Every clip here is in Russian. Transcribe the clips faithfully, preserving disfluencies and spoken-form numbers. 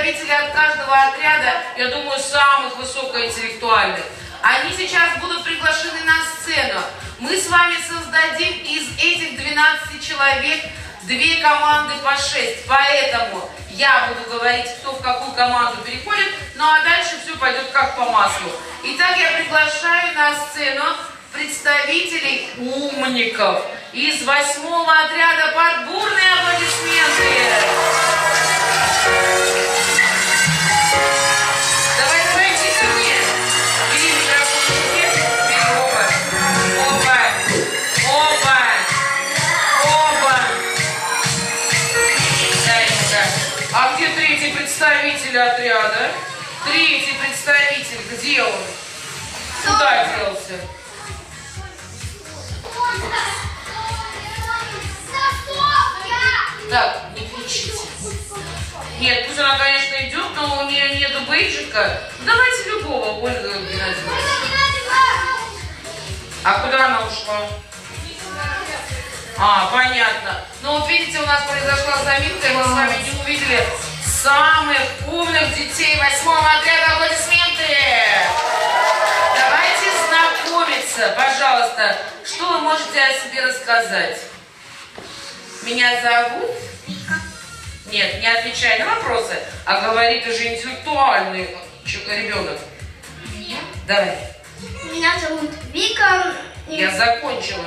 представители от каждого отряда, я думаю, самых высокоинтеллектуальных. Они сейчас будут приглашены на сцену. Мы с вами создадим из этих двенадцати человек две команды по шесть. Поэтому я буду говорить, кто в какую команду переходит, ну а дальше все пойдет как по маслу. Итак, я приглашаю на сцену представителей умников из восьмого отряда под бурные аплодисменты. Давай, давай, иди ко мне. Бери микрофон в руке. Бери, опа. Опа. Опа. Опа. Дай-ка. А где третий представитель отряда? Третий представитель, где он? Куда делся? Так, не кричите. Нет, пусть она, конечно, идет, но у нее нету бейджика. Давайте любого, Ольга Геннадьевна. А куда она ушла? А, понятно. Ну вот видите, у нас произошла заминка, и мы с вами не увидели самых умных детей восьмого отряда. Аплодисменты! Давайте знакомиться, пожалуйста. Что вы можете о себе рассказать? Меня зовут? Вика. Нет, не отвечай на вопросы, а говорит уже интеллектуальный ребенок. Меня? Давай. Меня зовут Вика. Я закончила.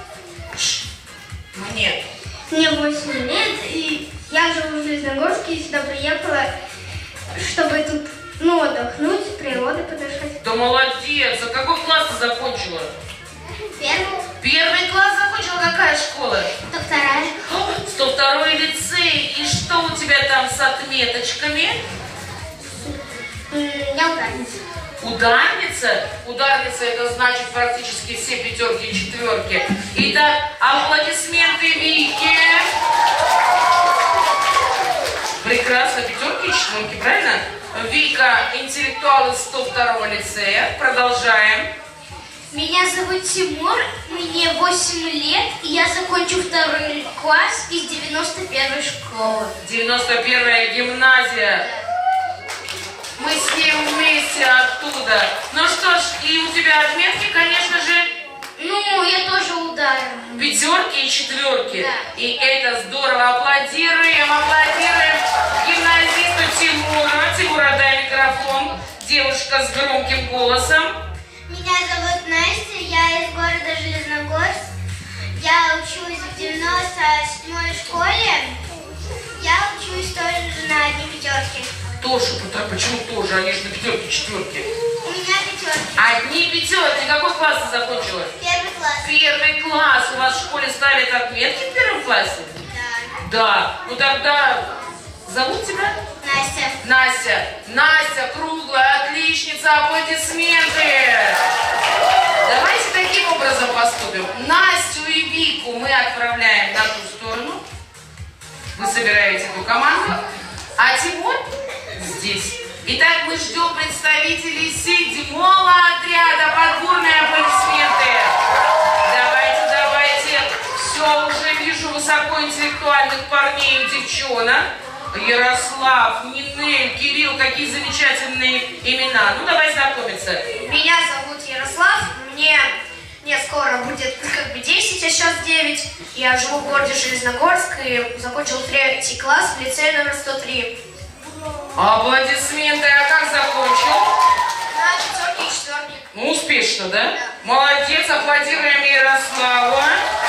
Мне. Мне восемь лет, и я живу в Железногорске, и сюда приехала, чтобы тут, ну, отдохнуть, природы подышать. Да молодец! А какой класс ты закончила? Первый. Первый класс закончила? Какая школа? сто вторая. сто второй лицей. И что у тебя там с отметочками? Я ударница. Ударница? Ударница — это значит практически все пятерки и четверки. Итак, аплодисменты Вике. Прекрасно, пятерки и четверки, правильно? Вика, интеллектуал из сто второго лицея. Продолжаем. Меня зовут Тимур, мне восемь лет, и я закончу второй класс из девяносто первой школы. девяносто первая гимназия. Мы с ней вместе оттуда. Ну что ж, и у тебя отметки, конечно же, ну, я тоже ударила. Пятерки и четверки. Да. И это здорово. Аплодируем, аплодируем гимназисту Тимура. Тимура, дай микрофон. Девушка с громким голосом. Меня зовут Настя, я из города Железногорск. Я учусь в девяносто седьмой школе. Я учусь тоже на одни пятерки. Тоже, почему тоже? Они же на пятерки, четверки. У меня пятерки. Одни пятерки. Какой класс ты закончила? Первый класс. Первый класс. У вас в школе ставят отметки в первом классе? Да. Да. Ну тогда зовут тебя? Настя. Настя. Настя, круглая, отличница, аплодисменты. Давайте таким образом поступим. Настю и Вику мы отправляем на ту сторону. Вы собираете эту команду. А Тимур здесь. Итак, мы ждем представителей седьмого отряда. Подборные аплодисменты. Давайте, давайте. Все, уже вижу высокоинтеллектуальных парней и девчонок. Ярослав, Нинель, Кирилл, какие замечательные имена. Ну, давай знакомиться. Меня зовут Ярослав, мне, мне скоро будет как бы десять, а сейчас девять. Я живу в городе Железногорск и закончил третий класс в лицее номер сто три. Аплодисменты. А как закончил? На пятерки и четверки. Ну, успешно, да? Да. Молодец, аплодируем Ярослава.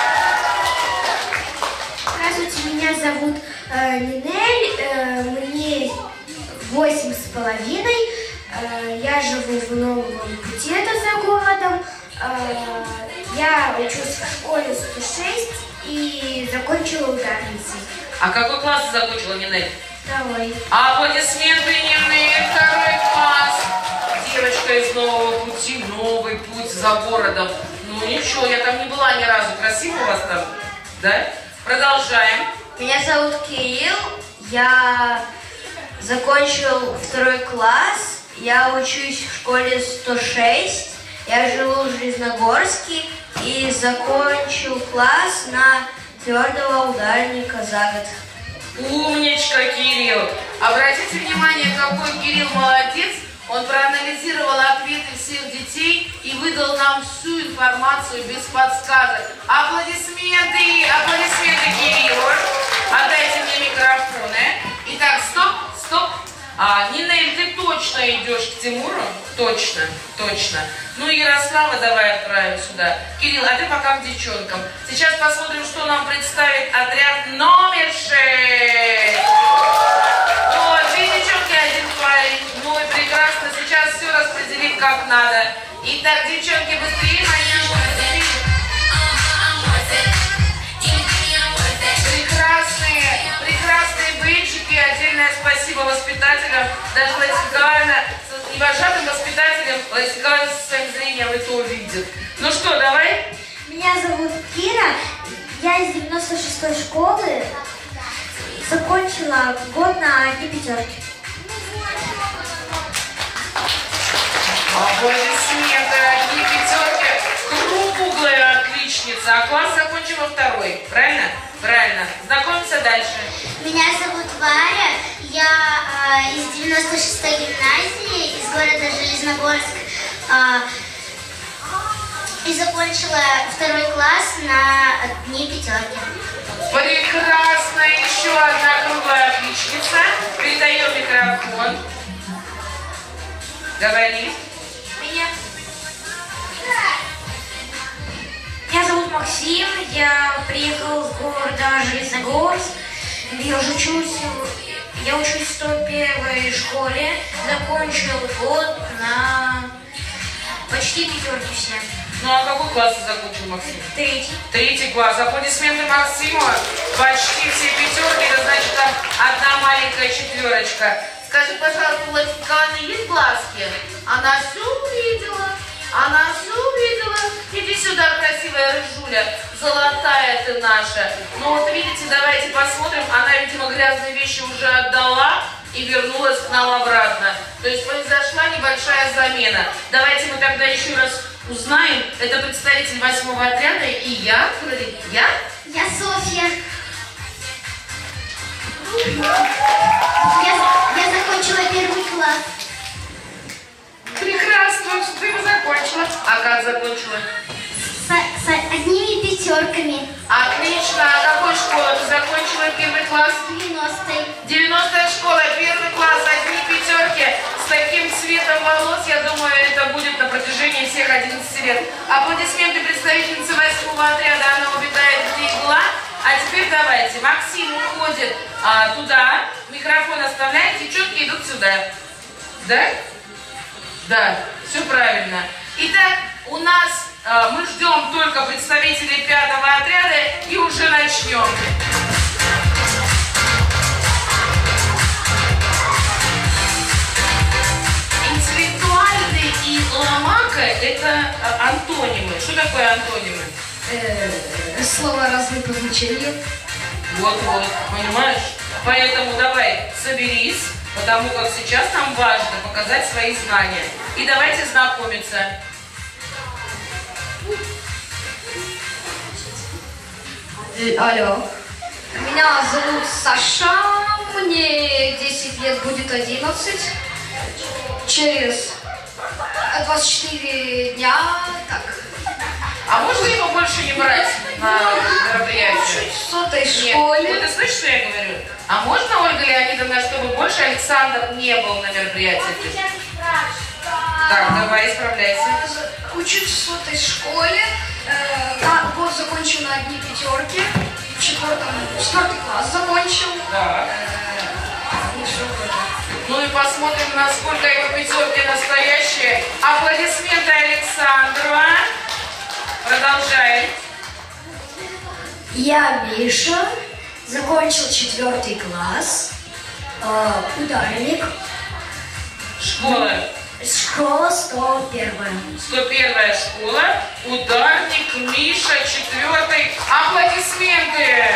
Здравствуйте, меня зовут э, Нинель, э, мне восемь с половиной, э, я живу в Новом Пути, это за городом, э, я учусь в школе сто шесть и закончила ударницей. А какой класс ты закончила, Нинель? Второй. Аплодисменты, Нинель, второй класс. Девочка из Нового Пути, новый путь за городом. Ну ничего, я там не была ни разу. Красиво у вас там, да? Продолжаем. Меня зовут Кирилл, я закончил второй класс, я учусь в школе сто шесть, я живу в Железногорске и закончил класс на твердого ударника за год. Умничка, Кирилл. Обратите внимание, какой Кирилл молодец. Он проанализировал ответы всех детей и выдал нам всю информацию без подсказок. Аплодисменты, аплодисменты Кириллу. Отдайте мне микрофоны. Итак, стоп, стоп. А, Нинель, ты точно идешь к Тимуру? Точно, точно. Ну, Ярослава давай отправим сюда. Кирилл, а ты пока к девчонкам. Сейчас посмотрим, что нам представит отряд номер шесть. Вот, две девчонки, один парень. Ну и прекрасно, сейчас все распределим как надо. Итак, девчонки, быстрее, мои быстрее. Прекрасные, прекрасные бейджики. Отдельное спасибо воспитателям, даже Латикана, и вожатым воспитателям. Латикана со своим зрением это увидит. Ну что, давай? Меня зовут Кира, я из девяносто шестой школы, закончила год на одни пятерки. Аплодисменты, одни пятерки, круглая отличница, а класс закончим во второй, правильно? Правильно. Знакомимся дальше. Меня зовут Варя, я э, из девяносто шестой гимназии, из города Железногорск, э, и закончила второй класс на одни пятерки. Прекрасно, еще одна круглая отличница. Передаем микрофон. Говори. Меня... Меня зовут Максим, я приехал в город Железногорск, я уже учусь, я учусь в сто первой школе, закончил год на почти пятерки все. Ну а какой класс ты закончил, Максим? Третий. Третий класс. Аплодисменты Максиму. Почти все пятерки, это значит там одна маленькая четверочка. Скажи, пожалуйста, у Латиканы есть глазки? Она все увидела. Она все увидела. Иди сюда, красивая рыжуля. Золотая ты наша. Ну вот видите, давайте посмотрим. Она, видимо, грязные вещи уже отдала и вернулась к нам обратно. То есть произошла небольшая замена. Давайте мы тогда еще раз узнаем. Это представитель восьмого отряда. И я. Я? Я Софья. Я, я закончила первый класс. Прекрасно, что ты его закончила. А как закончила? С, с одними пятерками. Отлично. А какой школы ты закончила первый класс? девяностой. девяностая школа, первый класс, одни пятерки. С таким цветом волос, я думаю, это будет на протяжении всех одиннадцати лет. Аплодисменты представительницы восьмого отряда, она убегает где игла. А теперь давайте, Максим уходит а, туда, микрофон оставляет, девчонки идут сюда. Да? Да, все правильно. Итак, у нас а, мы ждем только представителей пятого отряда и уже начнем. Интеллектуальный и ломака – это а, антонимы. Что такое антонимы? Слово разные по значению. Вот-вот, понимаешь? Поэтому давай соберись, потому как сейчас нам важно показать свои знания. И давайте знакомиться. Алло. Меня зовут Саша, мне десять лет, будет одиннадцать. Через двадцать четыре дня, так. А можно его больше не брать на мероприятие? В сотой Нет. школе. Вот ты слышишь, что я говорю? А можно, Ольга Леонидовна, чтобы больше Александр не был на мероприятии? Так, давай, исправляйся. Учусь в сотой школе. Э, на год закончил на одни пятерки. В четвертом, четвертый класс закончил. Так. Ну и посмотрим, насколько его пятерки настоящие. Аплодисменты Александру. Продолжаем. Я Миша, закончил четвертый класс. Э, ударник. Школа. Школа сто первая. сто первая школа. Ударник Миша, четвертый. Аплодисменты.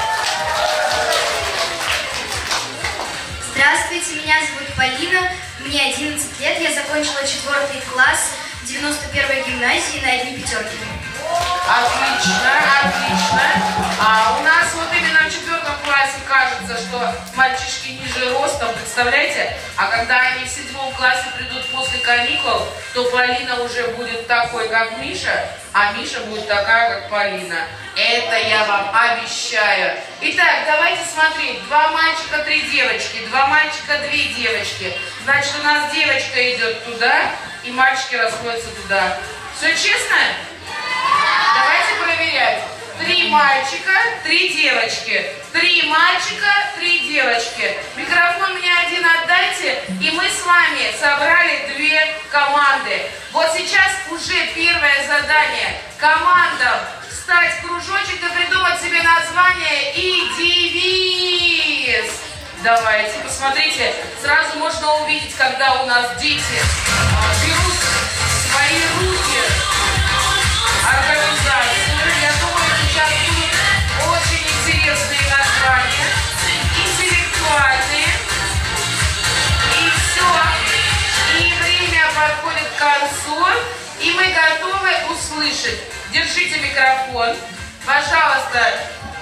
Здравствуйте, меня зовут Полина, мне одиннадцать лет, я закончила четвертый класс девяносто первой гимназии на одни пятерки. Отлично, отлично. А у нас вот именно в четвертом классе кажется, что мальчишки ниже ростом, представляете? А когда они в седьмом классе придут после каникул, то Полина уже будет такой, как Миша, а Миша будет такая, как Полина. Это я вам обещаю. Итак, давайте смотреть. Два мальчика, три девочки. Два мальчика, две девочки. Значит, у нас девочка идет туда, и мальчики расходятся туда. Все честно? Давайте проверять. Три мальчика, три девочки. Три мальчика, три девочки. Микрофон мне один отдайте, и мы с вами собрали две команды. Вот сейчас уже первое задание. Командам встать в кружочек и придумать себе название и девиз. Давайте, посмотрите, сразу можно увидеть, когда у нас дети берут в свои руки организацию. Я думаю, сейчас будут очень интересные названия, интеллектуальные. И все. И время подходит к концу, и мы готовы услышать. Держите микрофон. Пожалуйста.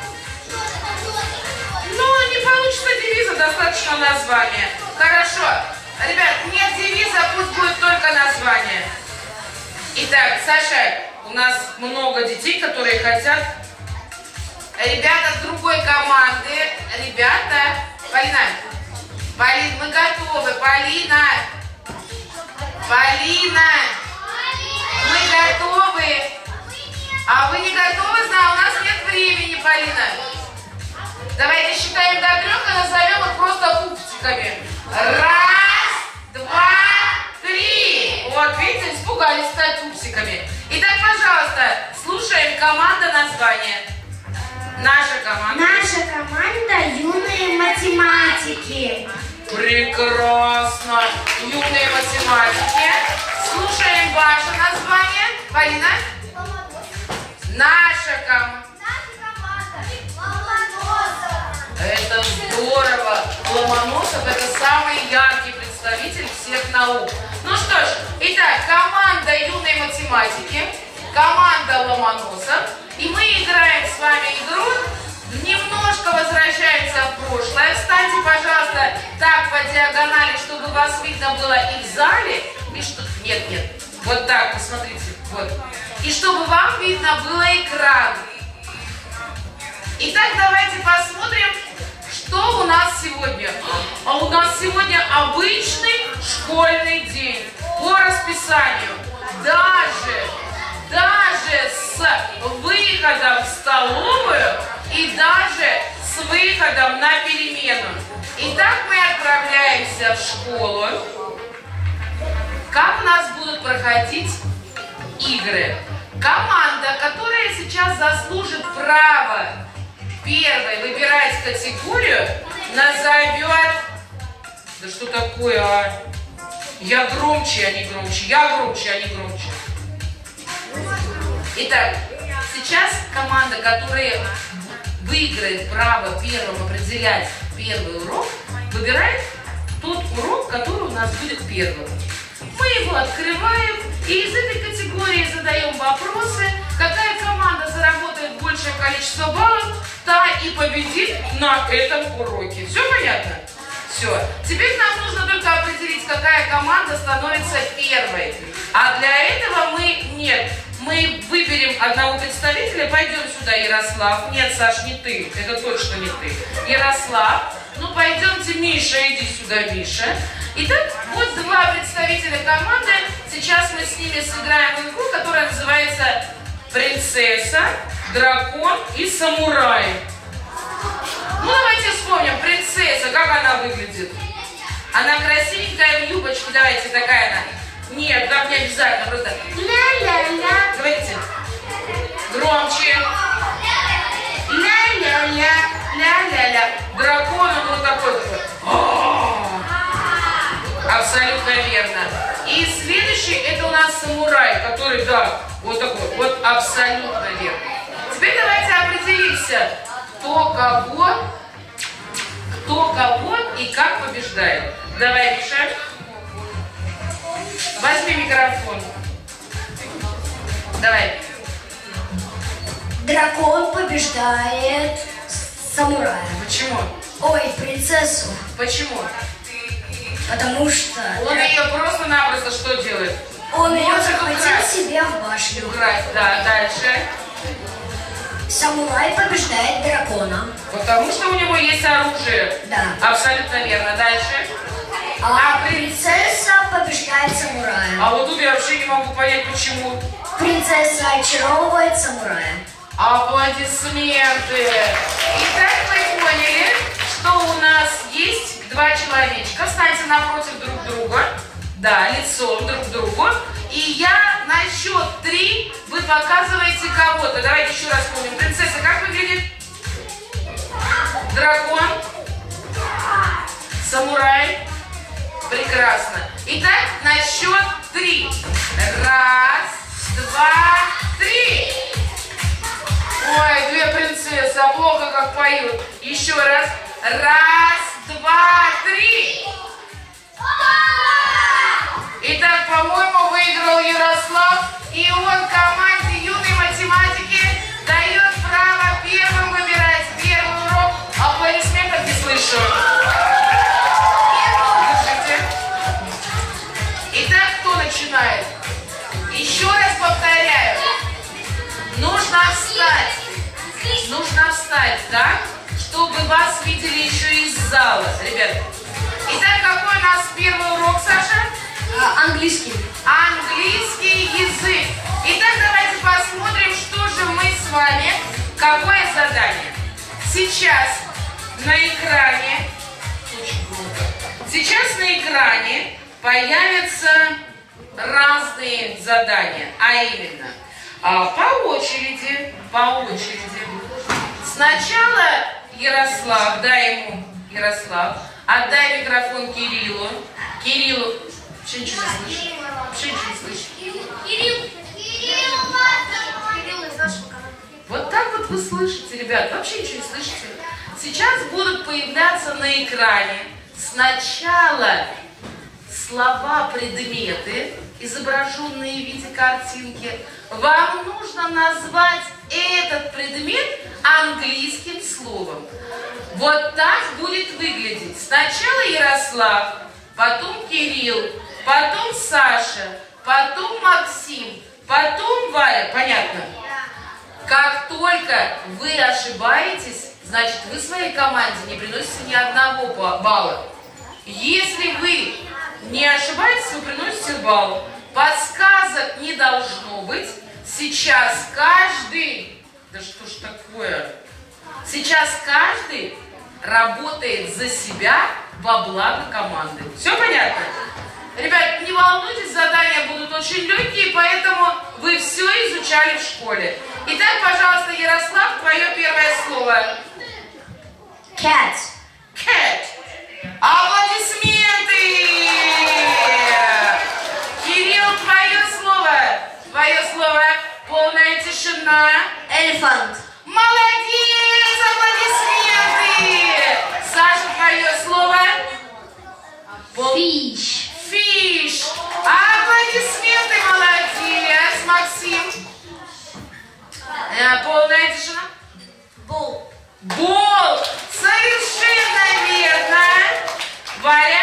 Ну, не получится девиза, достаточно названия. Хорошо. Ребят, нет девиза, пусть будет только название. Итак, Саша, у нас много детей, которые хотят. Ребята с другой команды. Ребята. Полина. Полин, мы готовы. Полина. Полина. Мы готовы. А вы не готовы? Знаю, у нас нет времени, Полина. Давайте считаем до трех и назовем их просто пупсиками. Раз, два, три. Вот, видите, испугались стать пупсиками. Итак, пожалуйста, слушаем команда названия. Наша команда. Наша команда «Юные математики». Прекрасно. Юные математики. Слушаем ваше название. Полина. Наша команда. Это здорово. Ломоносов — это самый яркий представитель всех наук. Ну что ж, итак, команда юной математики, команда Ломоносов. И мы играем с вами игру, немножко возвращаемся в прошлое. Встаньте, пожалуйста, так по диагонали, чтобы вас видно было и в зале, и что... Нет, нет, вот так, посмотрите, вот. И чтобы вам видно было экран. Итак, давайте посмотрим, что у нас сегодня. А у нас сегодня обычный школьный день по расписанию. Даже, даже с выходом в столовую и даже с выходом на перемену. Итак, мы отправляемся в школу. Как у нас будут проходить игры? Команда, которая сейчас заслужит право первой выбирать категорию, назовет... Да что такое, а? Я громче, а не громче. Я громче, а не громче. Итак, сейчас команда, которая выиграет право первым определять первый урок, выбирает тот урок, который у нас будет первым. Мы его открываем и из этой категории задаем вопросы. Какая команда заработает большее количество баллов, та и победит на этом уроке. Все понятно? Все. Теперь нам нужно только определить, какая команда становится первой. А для этого мы нет. Мы выберем одного представителя. Пойдем сюда, Ярослав. Нет, Саш, не ты. Это точно не ты. Ярослав. Ну, пойдемте, Миша, иди сюда, Миша. Итак, вот два представителя команды. Сейчас мы с ними сыграем в игру, которая называется «Принцесса, дракон и самурай». Ну, давайте вспомним. Принцесса, как она выглядит? Она красивенькая в юбочке. Давайте, такая она. Нет, так не обязательно, просто ля-ля-ля. Говорите. Громче. Ля-ля-ля, ля-ля-ля. Дракон, он вот такой такой. Абсолютно верно. И следующий, это у нас самурай, который, да, вот такой, вот абсолютно верно. Теперь давайте определимся, кто кого, кто кого и как побеждает. Давай, Миша. Возьми микрофон. Давай. Дракон побеждает самурая. Почему? Ой, принцессу. Почему? Потому что Он ее просто-напросто что делает? он ее Может захватил украсть. себе в башню. Украсть, да, дальше. Самурай побеждает дракона. Потому что у него есть оружие. Да. Абсолютно верно. Дальше. А принцесса побеждает самурая. А вот тут я вообще не могу понять, почему. Принцесса очаровывает самурая. Аплодисменты. Итак, вы поняли, что у нас есть два человечка. Встаньте напротив друг друга. Да, лицом друг к другу. И я на счет три вы показываете кого-то. Давайте еще раз помним. Принцесса как выглядит? Дракон. Самурай. Прекрасно. Итак, на счет три. Раз, два, три. Ой, две принцессы, а плохо как поют. Еще раз. Раз, два, три. Итак, по-моему, выиграл Ярослав. И он команде юной математики дает право первым выбирать первый урок. Аплодисментов не слышу. Держите. Итак, кто начинает? Еще раз повторяю. Нужно встать. Нужно встать, да? Чтобы вас видели еще из зала, ребят. Итак, какой у нас первый урок, Саша? А, английский. Английский язык. Итак, давайте посмотрим, что же мы с вами, какое задание. Сейчас на экране, очень круто, сейчас на экране появятся разные задания, а именно а, по очереди, по очереди. Сначала Ярослав, дай ему, Ярослав, отдай микрофон Кириллу. Кириллу, вообще ничего не слышу. Вообще ничего не слышу. Кирилл, Кирилл, Кирилл из нашего канала. Вот так вот вы слышите, ребят, вообще ничего не слышите. Сейчас будут появляться на экране сначала слова, предметы, изображенные в виде картинки. Вам нужно назвать этот предмет английским словом. Вот так будет выглядеть. Сначала Ярослав, потом Кирилл, потом Саша, потом Максим, потом Валя. Понятно? Как только вы ошибаетесь, значит, вы своей команде не приносите ни одного балла. Если вы не ошибаетесь, вы приносите балл. Подсказок не должно быть. Сейчас каждый... Да что ж такое? Сейчас каждый работает за себя во благо команды. Все понятно? Ребят, не волнуйтесь, задания будут очень легкие, поэтому вы все изучали в школе. Итак, пожалуйста, Ярослав, твое первое слово. Cat. Cat. Аплодисменты! Кирилл, твое слово. Твое слово. Полная тишина. Elephant. Молодец! Аплодисменты! Саша, твое слово. Пол... Fish. Фиш. Аплодисменты, молодец. Максим. Э, полная тишина. Bull. Бол. Совершенно верно. Варя.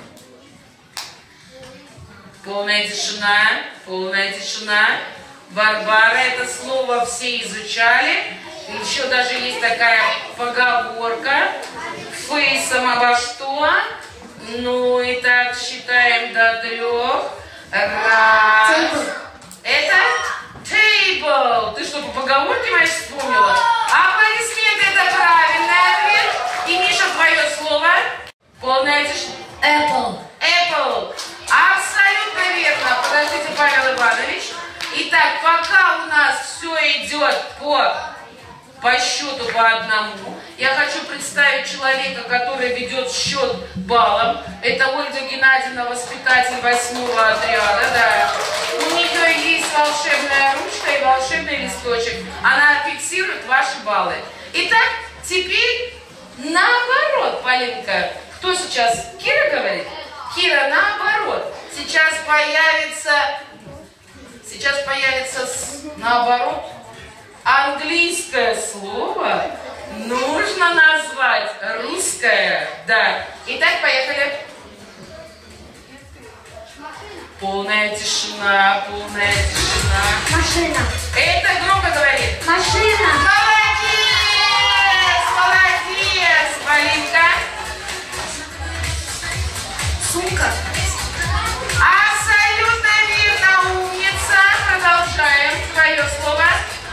Полная тишина. Полная тишина. Варвара, это слово все изучали. Еще даже есть такая поговорка. Фейсом обо что? Ну и так считаем до трех. Раз. Table. Это table. Ты что, по поговорке моей вспомнила? Аплодисменты, это правильный ответ. И Миша, твое слово. Полная тишина. Apple. Apple. Абсолютно верно. Подождите, Павел Иванович. Итак, пока у нас все идет по, по счету по одному, я хочу представить человека, который ведет счет баллом. Это Ольга Геннадьевна, воспитатель восьмого отряда. Да. У нее есть волшебная ручка и волшебный листочек. Она фиксирует ваши баллы. Итак, теперь наоборот, Полинка. Кто сейчас? Кира говорит? Кира, наоборот. Сейчас появится... Сейчас появится, наоборот, английское слово, нужно назвать русское. Да. Итак, поехали. Полная тишина, полная тишина. Машина. Это громко говорит. Машина. Молодец! Молодец! Полинка. Сумка. Абсолютно верно, умница. Продолжаем. Твое слово.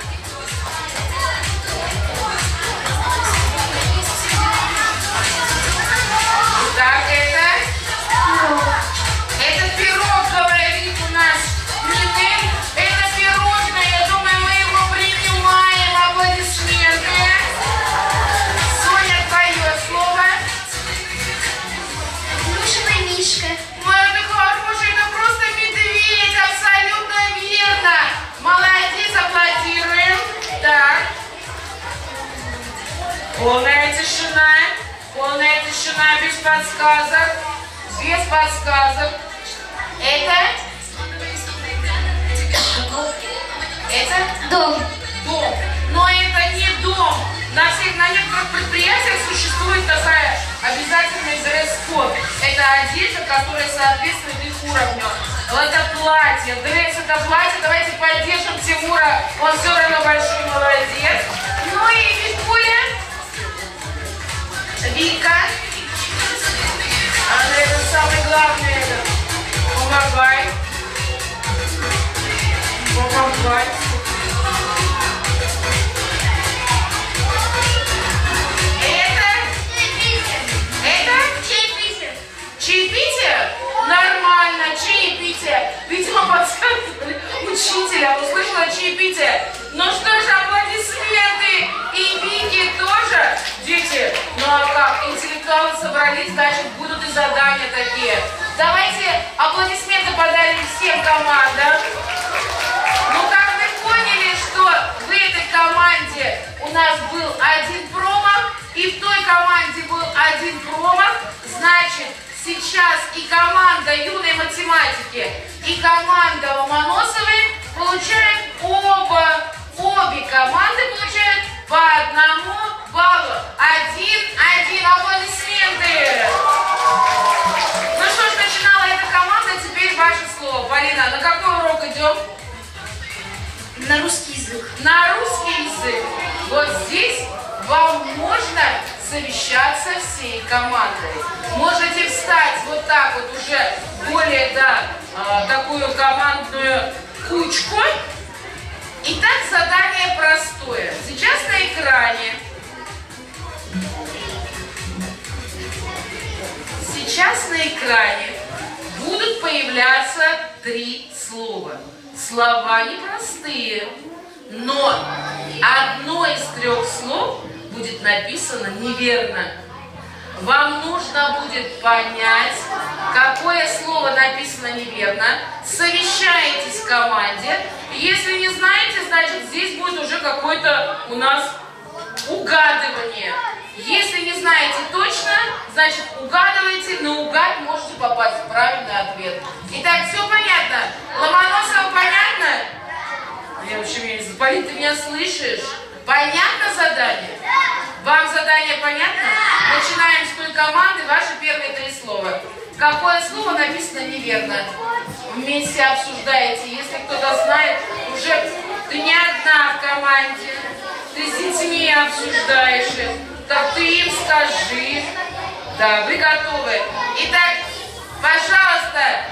Так, это? Это пирог, говорит у нас Нинель. Это пирожное. Я думаю, мы его принимаем. Аплодисменты. Соня, твое слово. Плюшевый мишка. Мой ты хороший, это просто медведь. Абсолютно верно. Молодец, аплодируем. Так. Полная тишина. Полная тишина, без подсказок. Без подсказок. Это? Это? Дом. Дом. Но это не дом. На всех, на некоторых предприятиях существует такая обязательный дресс-код. Это одежда, которая соответствует их уровню. Это платье. Дресс это платье. Давайте поддержим Тимура. Он все равно большой молодец. Ну и Викуля. Вика. Андрей, это самый главный. Это. Помогай. Помогай. Это? Это? Чаепитие. Чаепитие? Нормально, чаепитие. Видимо, подсказывали учителя. Услышала чаепитие. Ну что ж, аплодисменты. И Вики тоже. Дети, ну а как? Интеллектуалы собрались, значит, будут и задания такие. Давайте аплодисменты подарим всем командам. Ну, как вы поняли, что в этой команде у нас был один промах, и в той команде был один промах, значит, сейчас и команда юной математики, и команда Ломоносовой получают оба, обе команды получают по одному баллу. Один, один, аплодисменты. Ну что ж, начинала эта команда, теперь ваше слово. Полина, на какой урок идем? На русский язык. На русский язык. Вот здесь вам можно совещаться всей командой. Можете встать вот так вот уже более, да, э, такую командную кучку. Итак, задание простое. Сейчас на экране. Сейчас на экране будут появляться три слова. Слова непростые, но одно из трех слов будет написано неверно. Вам нужно будет понять, какое слово написано неверно. Совещаетесь в команде. Если не знаете, значит здесь будет уже какое-то у нас угадывание. Если не знаете точно, значит угадываете, наугад можете попасть в правильный ответ. Итак, все понятно? Ломоносова понятно? Я вообще не знаю. Полин, ты меня слышишь? Понятно задание? Вам задание понятно? Начинаем с той команды, ваши первые три слова. Какое слово написано неверно? Вместе обсуждаете. Если кто-то знает, уже ты не одна в команде. Ты с детьми обсуждаешь. Так ты им скажи. Да, вы готовы. Итак, пожалуйста.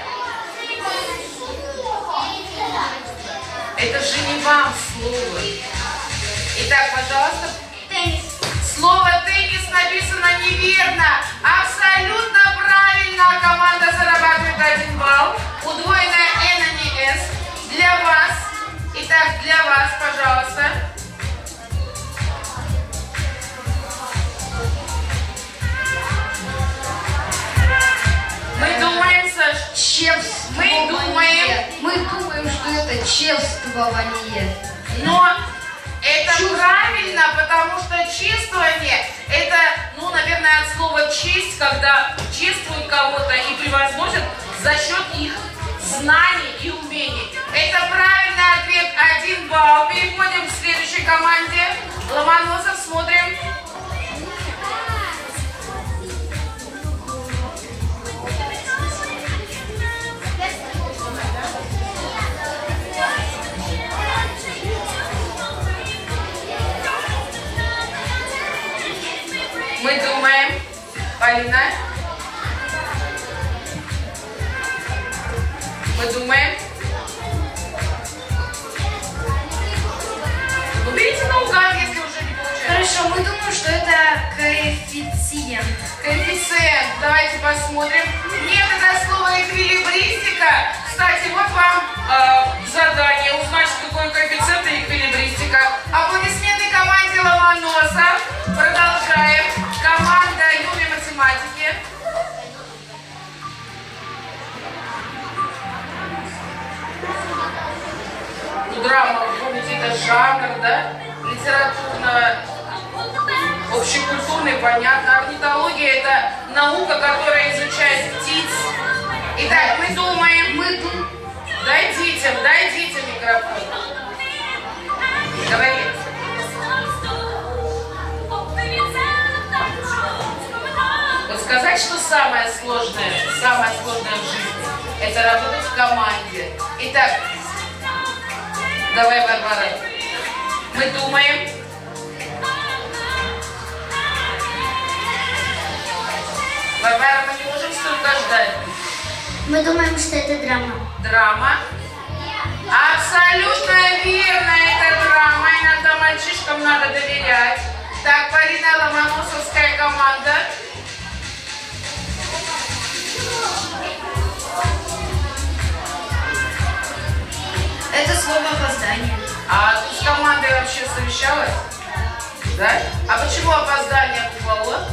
Это же не вам слово. Итак, пожалуйста. Теннис. Слово «теннис» написано неверно. Абсолютно правильно. Команда зарабатывает один балл. Удвоенное «н», а не «с». Для вас. Итак, для вас, пожалуйста. Мы думаем, Саш, Чевствование. Мы думаем. Мы думаем, что это чевствование. но это правильно, потому что чествование – это, ну, наверное, от слова «честь», когда чествуют кого-то и превозносят за счет их знаний и умений. Это правильный ответ, один балл. Переходим к следующей команде. Ломоносов, смотрим. Мы думаем. Полина. Мы думаем. Уберите наугад, если уже не получается. Хорошо, мы думаем, что это коэффициент. Коэффициент. Давайте посмотрим. Нет, это слово эквилибристика. Кстати, вот вам э, задание узнать, что такое коэффициент и эквилибристика. Аплодисменты команде Ломоносов. Продолжаем. Команда юной математики. Ну, драма, вы помните, это жанр, да? Литературного, общекультурный, понятно. Орнитология – это наука, которая изучает птиц. Итак, мы думаем, мы думаем. Дай детям, дай детям микрофон. Говори. Вот сказать, что самое сложное, самое сложное в жизни – это работать в команде. Итак, давай, Варвара. Мы думаем. Варвара, мы не можем столько ждать. Мы думаем, что это драма. Драма. Абсолютно верно, это драма. Иногда мальчишкам надо доверять. Так, Полина, Ломоносовская команда. Это слово опоздание. А ты с командой вообще совещалась? Да? А почему опоздание бывало?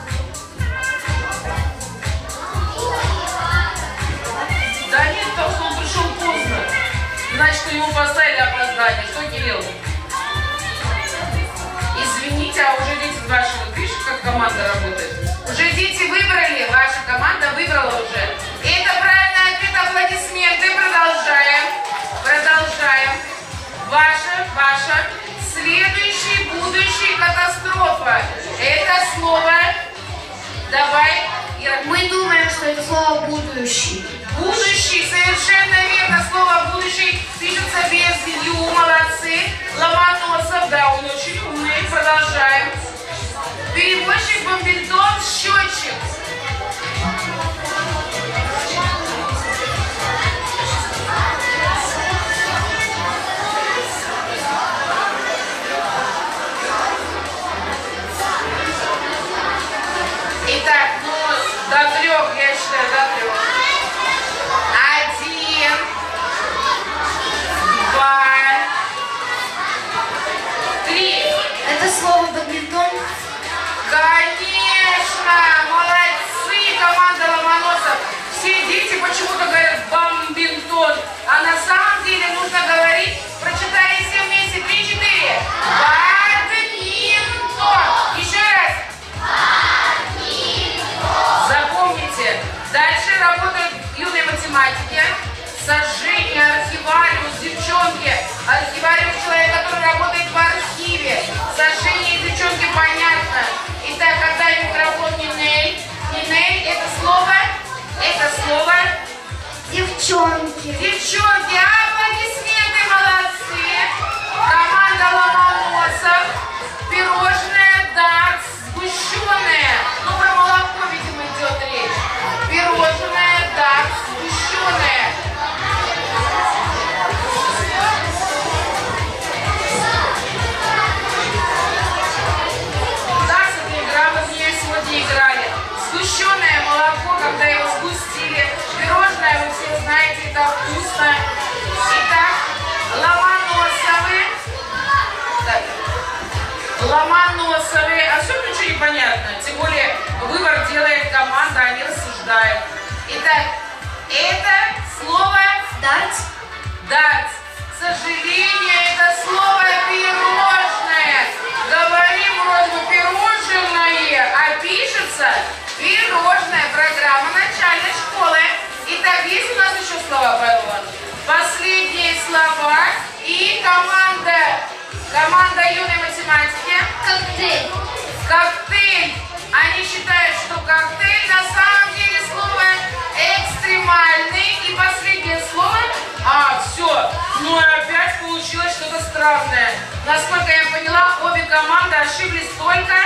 Да нет, потому что он пришел поздно. Значит, ему поставили опоздание. Что, Кирилл? Извините, а уже дети ваши, вот видишь, как команда работает? Уже дети выбрали, ваша команда выбрала уже. Это правильный ответ, аплодисменты. Продолжаем. Продолжаем. Ваша, ваша. Следующий, будущий, катастрофа. Это слово. Давай, Ира. Мы думаем, что это слово будущий. Будущий, совершенно верно, слово будущий пишется без ю, молодцы. Ломоносов, да, он очень умный. Продолжаем. Перевозчик, бомбельдон, счетчик. Итак, ну, до трех, я считаю, до трех. Один, два, три. Это слово бадминтон. Конечно! Молодцы, команда Ломоносов. Все дети почему-то говорят бомбинтон. А на самом деле нужно говорить, прочитали все вместе, три-четыре. Бадминтон. Еще раз. Запомните, дальше работают юные математики, сожжение, архивариус, девчонки. Архивариус — человек, который работает в архиве. Сожжение, девчонки, понятно. Итак, отдай микрофон Нинель. Нинель, это слово, это слово. Девчонки. Девчонки, аплодисменты, молодцы. Команда Ломоносов. Пирожное, да, сгущенное. Ну, про молоко, видимо, идет речь. Пирожное, да, сгущенное. Да, эта игра, мы в нее сегодня играли. Сгущенное молоко, когда его сгустили. Пирожное, вы все знаете, это вкусно. Итак, Ломоносовы. Так. Ломоносовы. А все ничего не понятно. Тем более выбор делает команда, они рассуждают. Итак, это слово Дать. дать. К сожалению, это слово пирожное. Говорим вроде бы пирожное, а пишется пирожное. Программа начальной школы. Итак, Итак, есть у нас еще слова, Павел? Последние слова. И команда, команда юной математики. Коктейль. Коктейль. Они считают, что коктейль на самом деле слово экстремальный. И последнее слово. А, все. Ну и опять получилось что-то странное. Насколько я поняла, обе команды ошиблись только...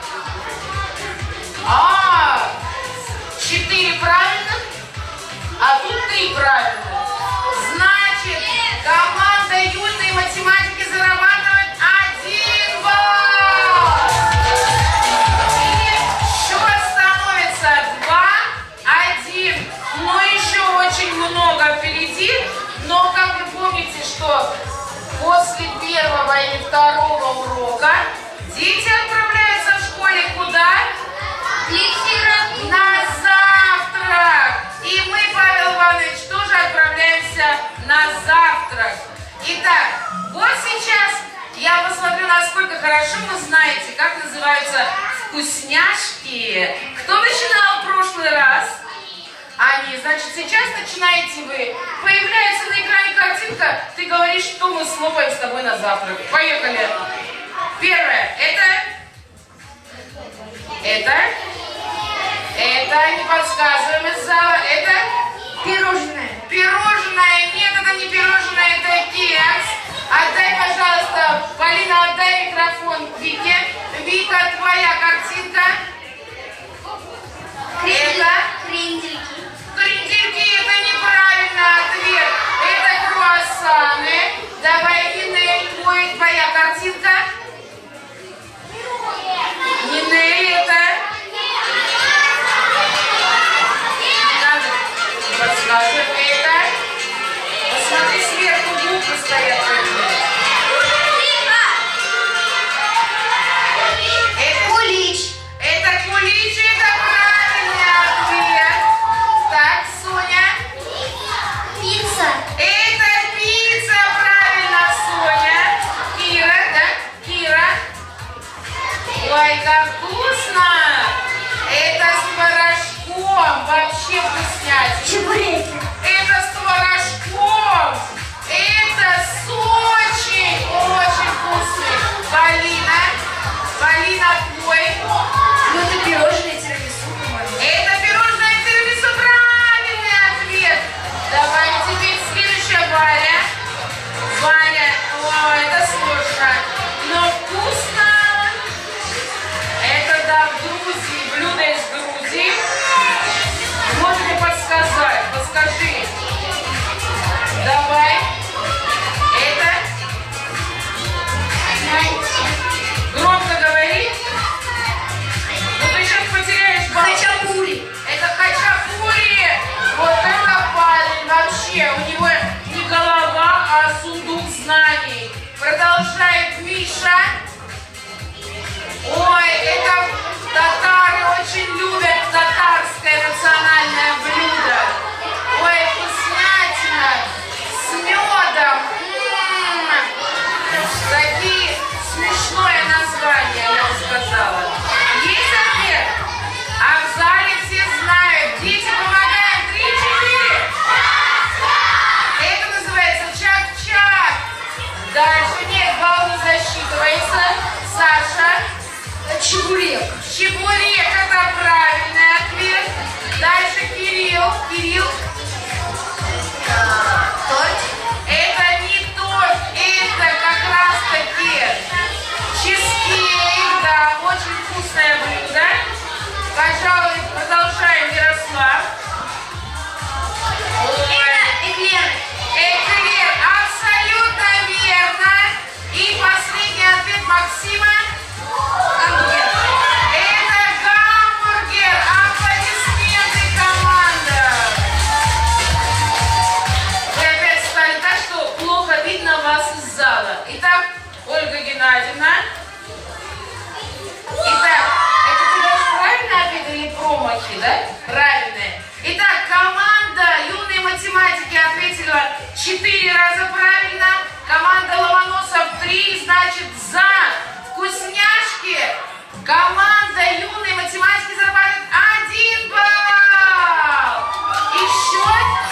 А, четыре правильных, а тут три правильных. Значит, команда юной математики зарабатывает один балл. И счет становится два один. Но еще очень много впереди. Но как вы помните, что после первого или второго урока дети отправляются в школе куда? На завтрак. И мы, Павел Иванович, тоже отправляемся на завтрак. Итак, вот сейчас я посмотрю, насколько хорошо вы знаете, как называются вкусняшки. Кто начинал в прошлый раз? Они, значит, сейчас начинаете вы. Появляется на экране картинка, ты говоришь, что мы слопаем с тобой на завтрак. Поехали. Первое. Это... Это... Это, не подсказываем из зала, это Пирожное. пирожное. Нет, это не пирожное, это кекс. Отдай, пожалуйста, Полина, отдай микрофон Вике. Вика, твоя картинка. Это Крендельки. крендельки, это неправильный ответ. Это круассаны. Давай, Нинель, твой, твоя картинка. Нинель, это... Подсказывай, это. Посмотри, сверху буквы стоят. Это Кулич. Это кулич, это правильный ответ. Так, Соня. Пицца. Это пицца, правильно, Соня. Кира, да? Кира. Ой, как вкусно. Это с творожком, вообще вкуснятина. Чебуреки. Это с творожком. Это с очень, очень вкусный. Полина. Полина, твой. Ну это пирожное тирамису, по-моему. Это пирожное тирамису, правильный ответ. Давай теперь следующая Варя. Варя, о, это сложно, но вкусно. Это, да, в Грузии, блюдо из Грузии. Можете подсказать, подскажи. Давай. Это? Громко говори. Ну ты сейчас потеряешь балл. Хачапури. Это хачапури. Вот это парень вообще. У него не голова, а сундук знаний. Продолжает Миша. Ой, это татары очень любят татарское национальное блюдо. Ой, вкуснятина с медом. М-м-м. Такие смешное название, я бы сказала. Есть ответ? А в зале все знают. Дети, помогаем. Три-четыре. Это называется чак-чак. Дальше нет, балл не засчитывается. Саша. Чебурек. Чебурек, это правильный ответ. Дальше Кирилл. Кирилл. Торт. Это не торт, это как раз таки чизкейк, да, очень вкусное блюдо. Пожалуй, продолжаем, Ярослав. Ой. Эклеры. Эклер, абсолютно верно. И последний ответ Максима. Гамбургер. Это гамбургер. Аплодисменты, команда. Вы опять стали так, что плохо видно вас из зала. Итак, Ольга Геннадьевна. Итак, это ты даешь правильный ответ или промахи, да? Правильные. Итак, команда юной математики ответила четыре раза правильно. Команда Ломоносов три, значит, за вкусняшки. Команда юной математики зарабатывает один балл. И счет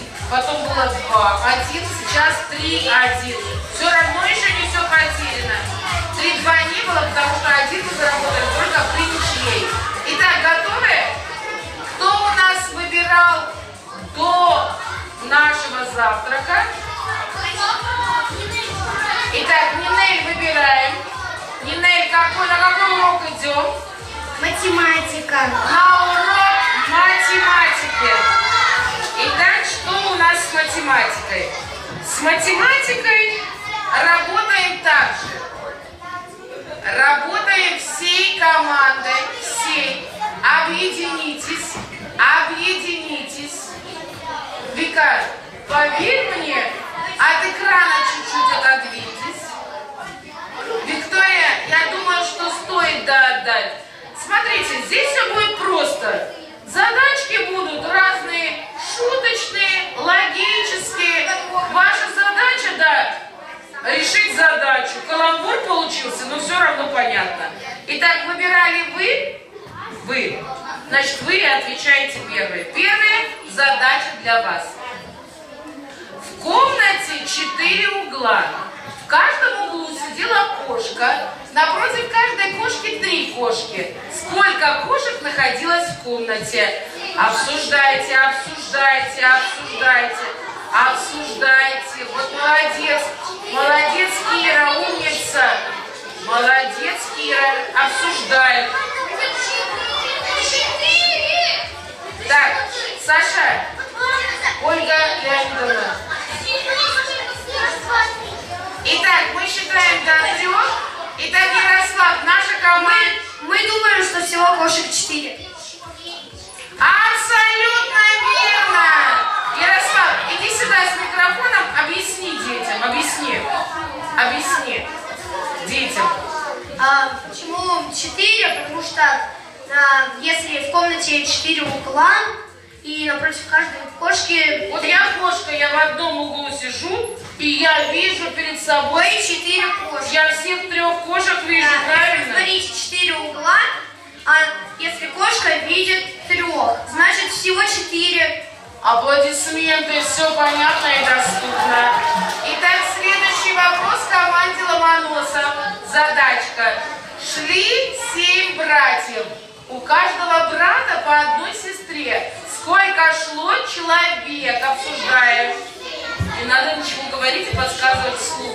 потом было два один, сейчас три один. Все равно еще не все потеряно. три-два не было, потому что один мы заработали только при ничьей. Итак, готовы? Кто у нас выбирал до нашего завтрака? Итак, Нинель выбираем. Нинель, какой, на какой урок идем? Математика. На урок математики. Итак, что у нас с математикой? С математикой работаем так же. Работаем всей командой, всей. Объединитесь, объединитесь. Вика, поверь мне, от экрана чуть-чуть отодвиньтесь. Виктория, я думаю, что стоит да отдать. Смотрите, здесь все будет просто. Задачки будут разные, шуточные, логические. Ваша задача, да, решить задачу. Каламбур получился, но все равно понятно. Итак, выбирали вы? Вы. Значит, вы отвечаете первые. Первая задача для вас. В комнате четыре угла. В каждом углу сидела кошка. Напротив каждой кошки три кошки. Сколько кошек находилось в комнате? Обсуждайте, обсуждайте, обсуждайте, обсуждайте. Вот молодец, молодец, Кира, умница. Молодец, Кира, обсуждаем. Так, Саша, Ольга Леонидовна. Итак, мы считаем до трех. Итак, Ярослав, наша команда... Мы думаем, что всего кошек четыре. Абсолютно верно! Ярослав, иди сюда с микрофоном, объясни детям, объясни. Объясни детям. А, почему четыре? Потому что а, если в комнате четыре угла и напротив каждой кошки... Вот я кошка, я в одном углу сижу, и я вижу перед собой четыре кошки. Я всех трех кошек вижу, Да, правильно? смотрите, четыре угла, а если кошка видит трех, значит всего четыре. Аплодисменты, все понятно и доступно. Итак, следующий вопрос команде Ломоносов. Задачка. Шли семь братьев. У каждого брата по одной сестре. Сколько шло человек? Обсуждаем. Не надо ничего говорить и подсказывать вслух.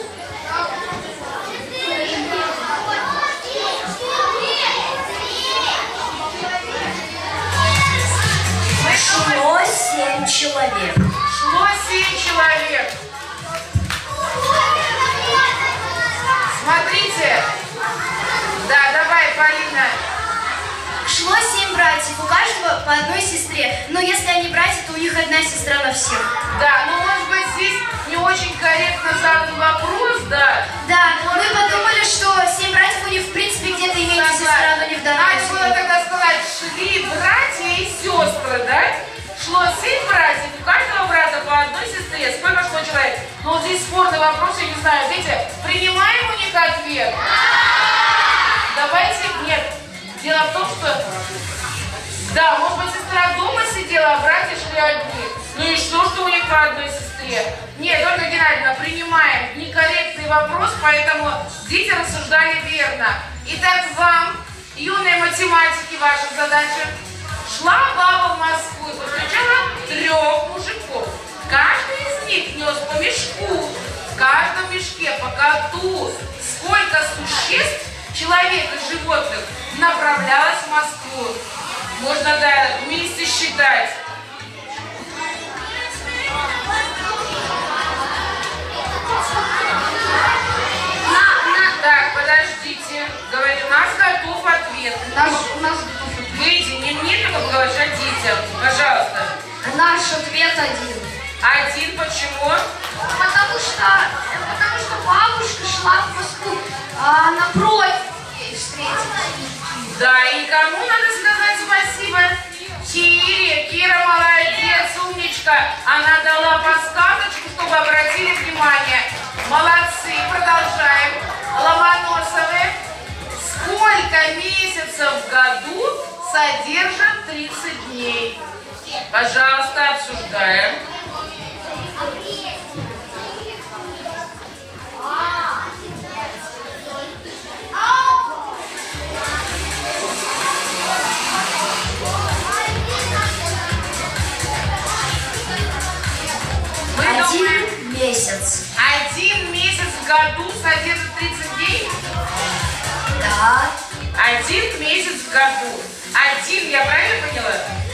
Шло семь человек. Шло семь человек. Смотрите. Да, давай, Полина. Шло семь братьев, у каждого по одной сестре. Но если они братья, то у них одна сестра на всех. Да, ну может быть здесь не очень корректно задан вопрос, да? Да, мы подумали, что семь братьев у них в принципе где-то имеется сестра, но не в данном Надо было тогда сказать, шли братья и сестры, да? Шло семь братьев, у каждого брата по одной сестре. Сколько шло человек? Ну вот здесь спорный вопрос, я не знаю. Видите, принимаем у них ответ? Давайте, нет. Дело в том, что, да, может быть, сестра дома сидела, а братья шли одни. Ну и что, что у них по одной сестре? Нет, Ольга Геннадьевна, принимаем. Некорректный вопрос, поэтому дети рассуждали верно. Итак, вам, юные математики, ваша задача. Шла баба в Москву и повстречала трех мужиков. Каждый из них нес по мешку. В каждом мешке по коту. Сколько существ, человек и животных, направлялась в Москву? Можно, да, вместе считать. Так, подождите. Говорю, у нас готов ответ. Наш, у нас Выйди, не мне только приглашать детям. Пожалуйста. наш ответ один. Один, почему? Потому что, потому что бабушка шла в Москву, а напротив ей встретилась. Да, и кому надо сказать спасибо? Кире. Кира молодец, умничка. Она дала подсказочку, чтобы обратили внимание. Молодцы, продолжаем. Ломоносовы. Сколько месяцев в году содержат тридцать дней? Пожалуйста, обсуждаем. Один месяц. Один месяц в году содержит тридцать дней? Да. Один месяц в году. Один, я правильно поняла?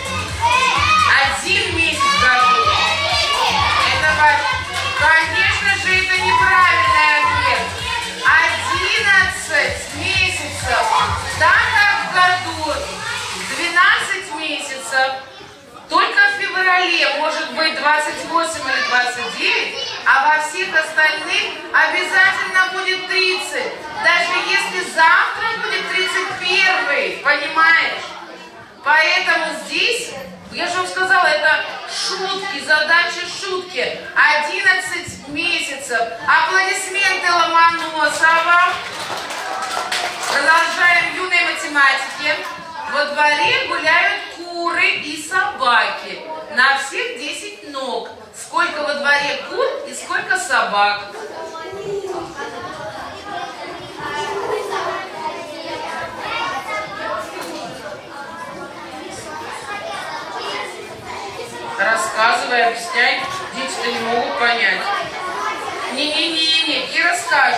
Один месяц в году. Это, конечно же, это неправильный ответ. Одиннадцать месяцев. Так как в году двенадцать месяцев, только в феврале может быть двадцать восемь или двадцать девять, а во всех остальных обязательно будет тридцать. Даже если завтра будет тридцать первый, понимаешь? Поэтому здесь, я же вам сказала, это шутки, задача шутки. одиннадцать месяцев. Аплодисменты Ломоносова. Продолжаем юной математики. Во дворе гуляют куры и собаки. На всех десять ног. Сколько во дворе кур и сколько собак? Рассказывай, объясняй. Дети-то не могут понять. Не-не-не-не, и расскажет.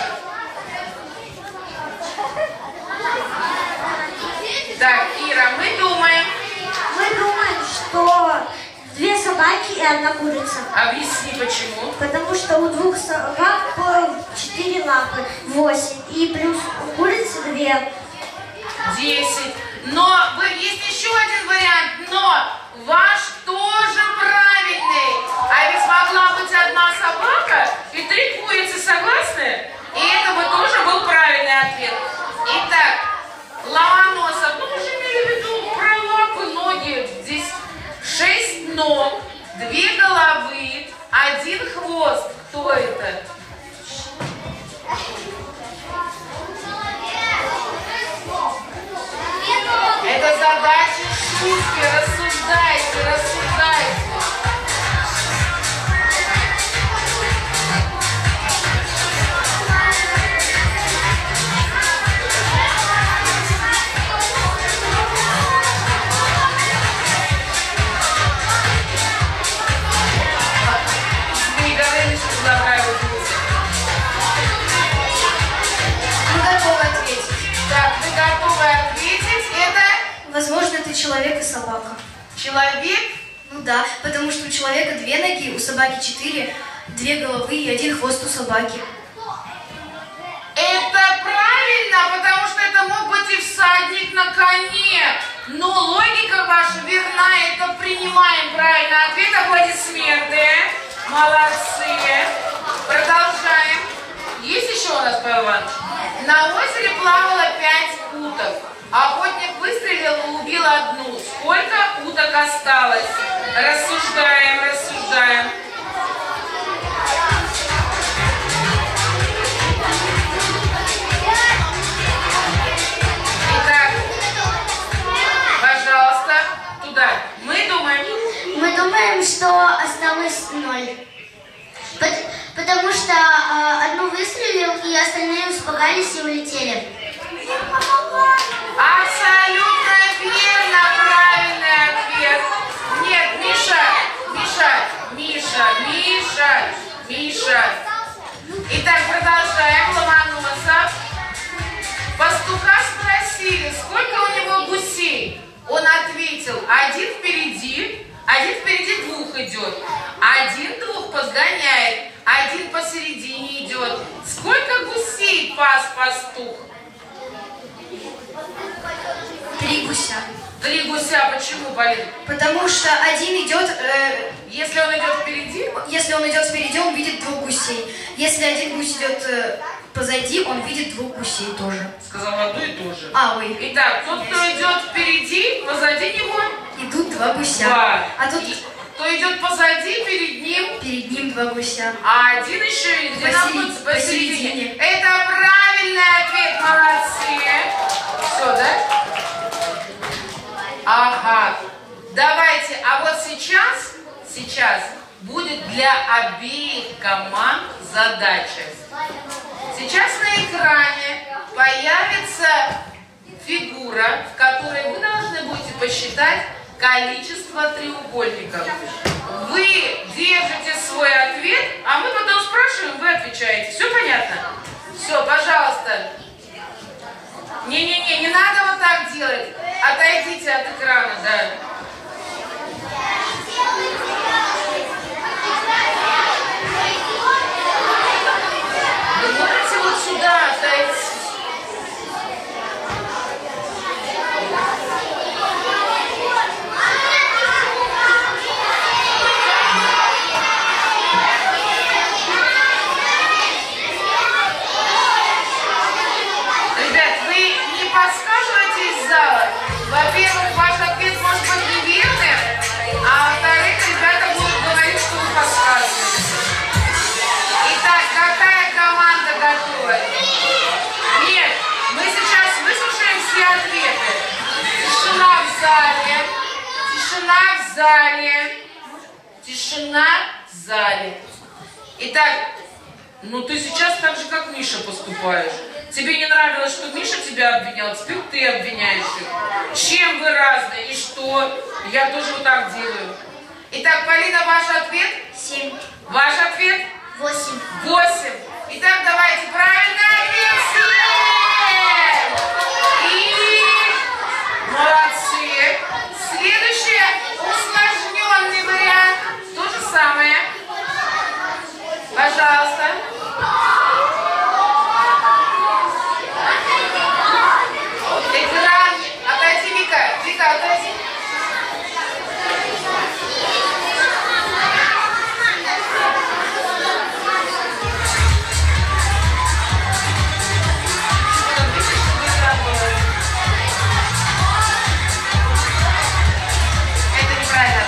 Так, Ира, мы думаем. Мы думаем, что две собаки и одна курица. Объясни, почему. Потому что у двух собак по четыре лапы, восемь. И плюс у курицы две. десять. Но вы, есть еще один вариант, но ваш тоже правильный. А ведь могла быть одна собака и три курицы, согласны? И это бы тоже был правильный ответ. Итак, Ломоносов, ну мы же имели в виду про лапы, ноги. Здесь шесть ног, две головы, один хвост. Кто это? Это задача шутки. Рассуждайте, рассуждайте. Не говорили, что туда правильно. Мы готовы ответить. Так, вы готовы ответить? Это Возможно, это человек и собака. человек? Ну да, потому что у человека две ноги, у собаки четыре, две головы и один хвост у собаки. Это правильно, потому что это мог быть и всадник на коне. Но логика ваша верна, это принимаем правильный ответ. Аплодисменты. Молодцы. Продолжаем. Есть еще у нас, Павел Иванович? На озере плавало пять уток. Охотник выстрелил и убил одну. Сколько уток осталось? Рассуждаем, рассуждаем. Итак, пожалуйста, туда. Мы думаем. Мы думаем, что осталось ноль. Пот- Потому что э, одну выстрелил, и остальные испугались и улетели. Абсолютно верно, правильный ответ. Нет, Миша, Миша, Миша, Миша, Миша. Итак, продолжаем. Ломоносов. Пастуха спросили, сколько у него гусей. Он ответил, один впереди, один впереди двух идет, один двух подгоняет, один посередине идет. Сколько гусей пас пастух? Три гуся. Три гуся, почему, Полин? Потому что один идет, э, Если он идет впереди, если он идет впереди, он видит двух гусей. Если один гусь идет э, позади, он видит двух гусей тоже. сказал одно и то же. А, ой, Итак, тот, кто идет впереди, позади него, идут два гуся. два. А тут И кто идет позади, перед ним, перед ним два гуся. а один еще где Посередине- находится посередине. посередине. Это правильный ответ, молодцы. Все, да? Ага. Давайте, а вот сейчас, сейчас будет для обеих команд задача. Сейчас на экране появится фигура, в которой вы должны будете посчитать количество треугольников. Вы держите свой ответ Пожалуйста. Не-не-не, не надо вот так делать. Отойдите от экрана, да. Вы можете вот сюда отойти? Подсказывайте из зала. Во-первых, ваш ответ может быть неверным, а во-вторых, ребята будут говорить, что вы подсказываете. Итак, какая команда готова? Нет, мы сейчас выслушаем все ответы. Тишина в зале. Тишина в зале. Тишина в зале. Итак, ну ты сейчас так же, как Миша, поступаешь. Тебе не нравилось, что Миша тебя обвинял, теперь ты обвиняешь их. Чем вы разные и что? Я тоже вот так делаю. Итак, Полина, ваш ответ? Семь. Ваш ответ? Восемь. Восемь. Итак, давайте правильный ответ. Семь. И молодцы. Следующее, усложненный вариант. То же самое. Пожалуйста. Экран. Отойди, Вика. Вика, отойди. Это неправильно.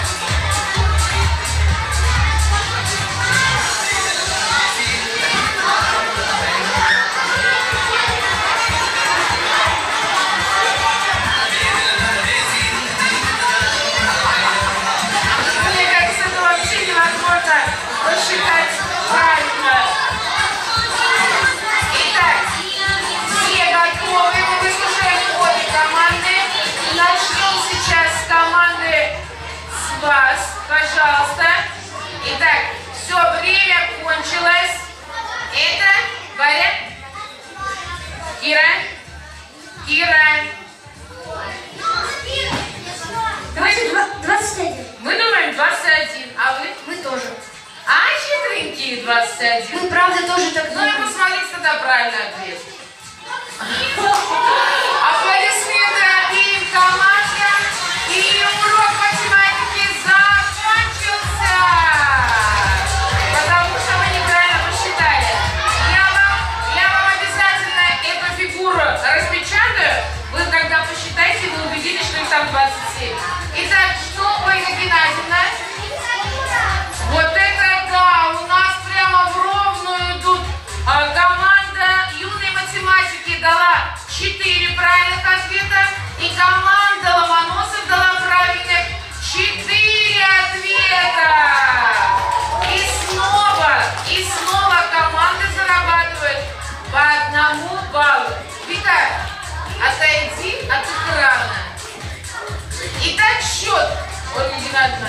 Посчитать правильно. Итак, все готовы. Мы выслушаем обе команды. Начнем сейчас с команды с вас. Пожалуйста. Итак, все, время кончилось. Это Варя. Кира. Кира. Давайте двадцать один. Мы думаем двадцать один. А вы? Мы тоже. А хитренькие двадцать один. Мы, правда, тоже так Ну и думаем. посмотрите тогда правильный ответ. Аплодисменты обеим командам. И урок математики закончился. Потому что вы неправильно посчитали. Я вам, я вам обязательно эту фигуру распечатаю. Вы когда посчитаете, вы увидите, что их там двадцать семь. Итак, что, Ольга Геннадьевна? Вот это да, у нас прямо в ровную идут. А, команда юной математики дала четыре правильных ответа, и команда Ломоносов дала правильных четыре ответа. И снова, и снова команда зарабатывает по одному баллу. Вика, отойди от экрана. Итак, счет, Ольга Геннадьевна.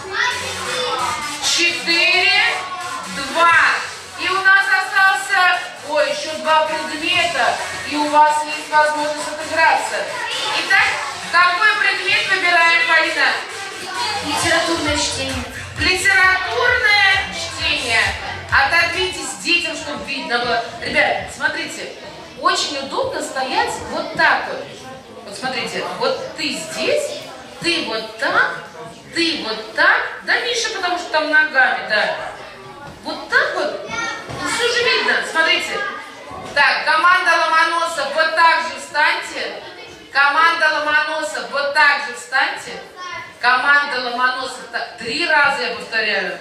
Четыре, два. И у нас остался, ой, еще два предмета. И у вас есть возможность отыграться. Итак, какой предмет выбираем, Полина? Литературное чтение. Литературное чтение. Отодвиньтесь детям, чтобы видно было. Ребят, смотрите, очень удобно стоять вот так вот. Вот смотрите, вот ты здесь, ты вот так, ты вот так. Да, Миша, потому что там ногами, да. Вот так вот. Ну, все же видно. Смотрите. Так, команда Ломоносов, вот так же встаньте. Команда Ломоносов, вот так же встаньте. Команда Ломоносов, так, три раза я повторяю.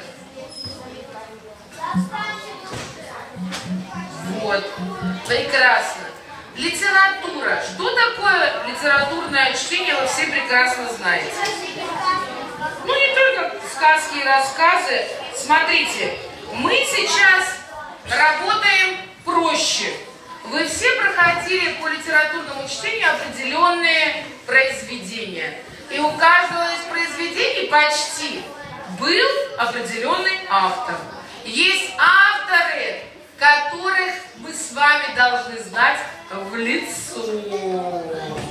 Вот. Прекрасно. Литература. Что такое литературное чтение, вы все прекрасно знаете. Ну, не только сказки и рассказы. Смотрите, мы сейчас работаем проще. Вы все проходили по литературному чтению определенные произведения. И у каждого из произведений почти был определенный автор. Есть авторы, которых мы с вами должны знать в лицо.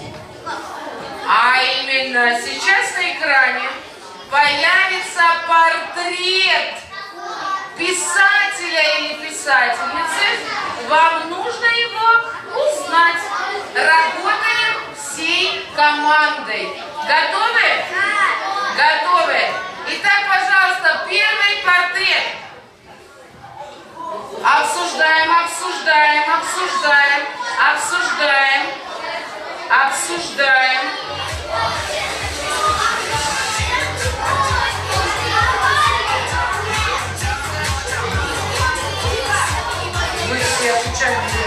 А именно сейчас на экране появится портрет писателя или писательницы. Вам нужно его узнать. Работаем всей командой. Готовы? Готовы. Итак, пожалуйста, первый портрет. Обсуждаем, обсуждаем, обсуждаем, обсуждаем, обсуждаем. Вы все отвечаете.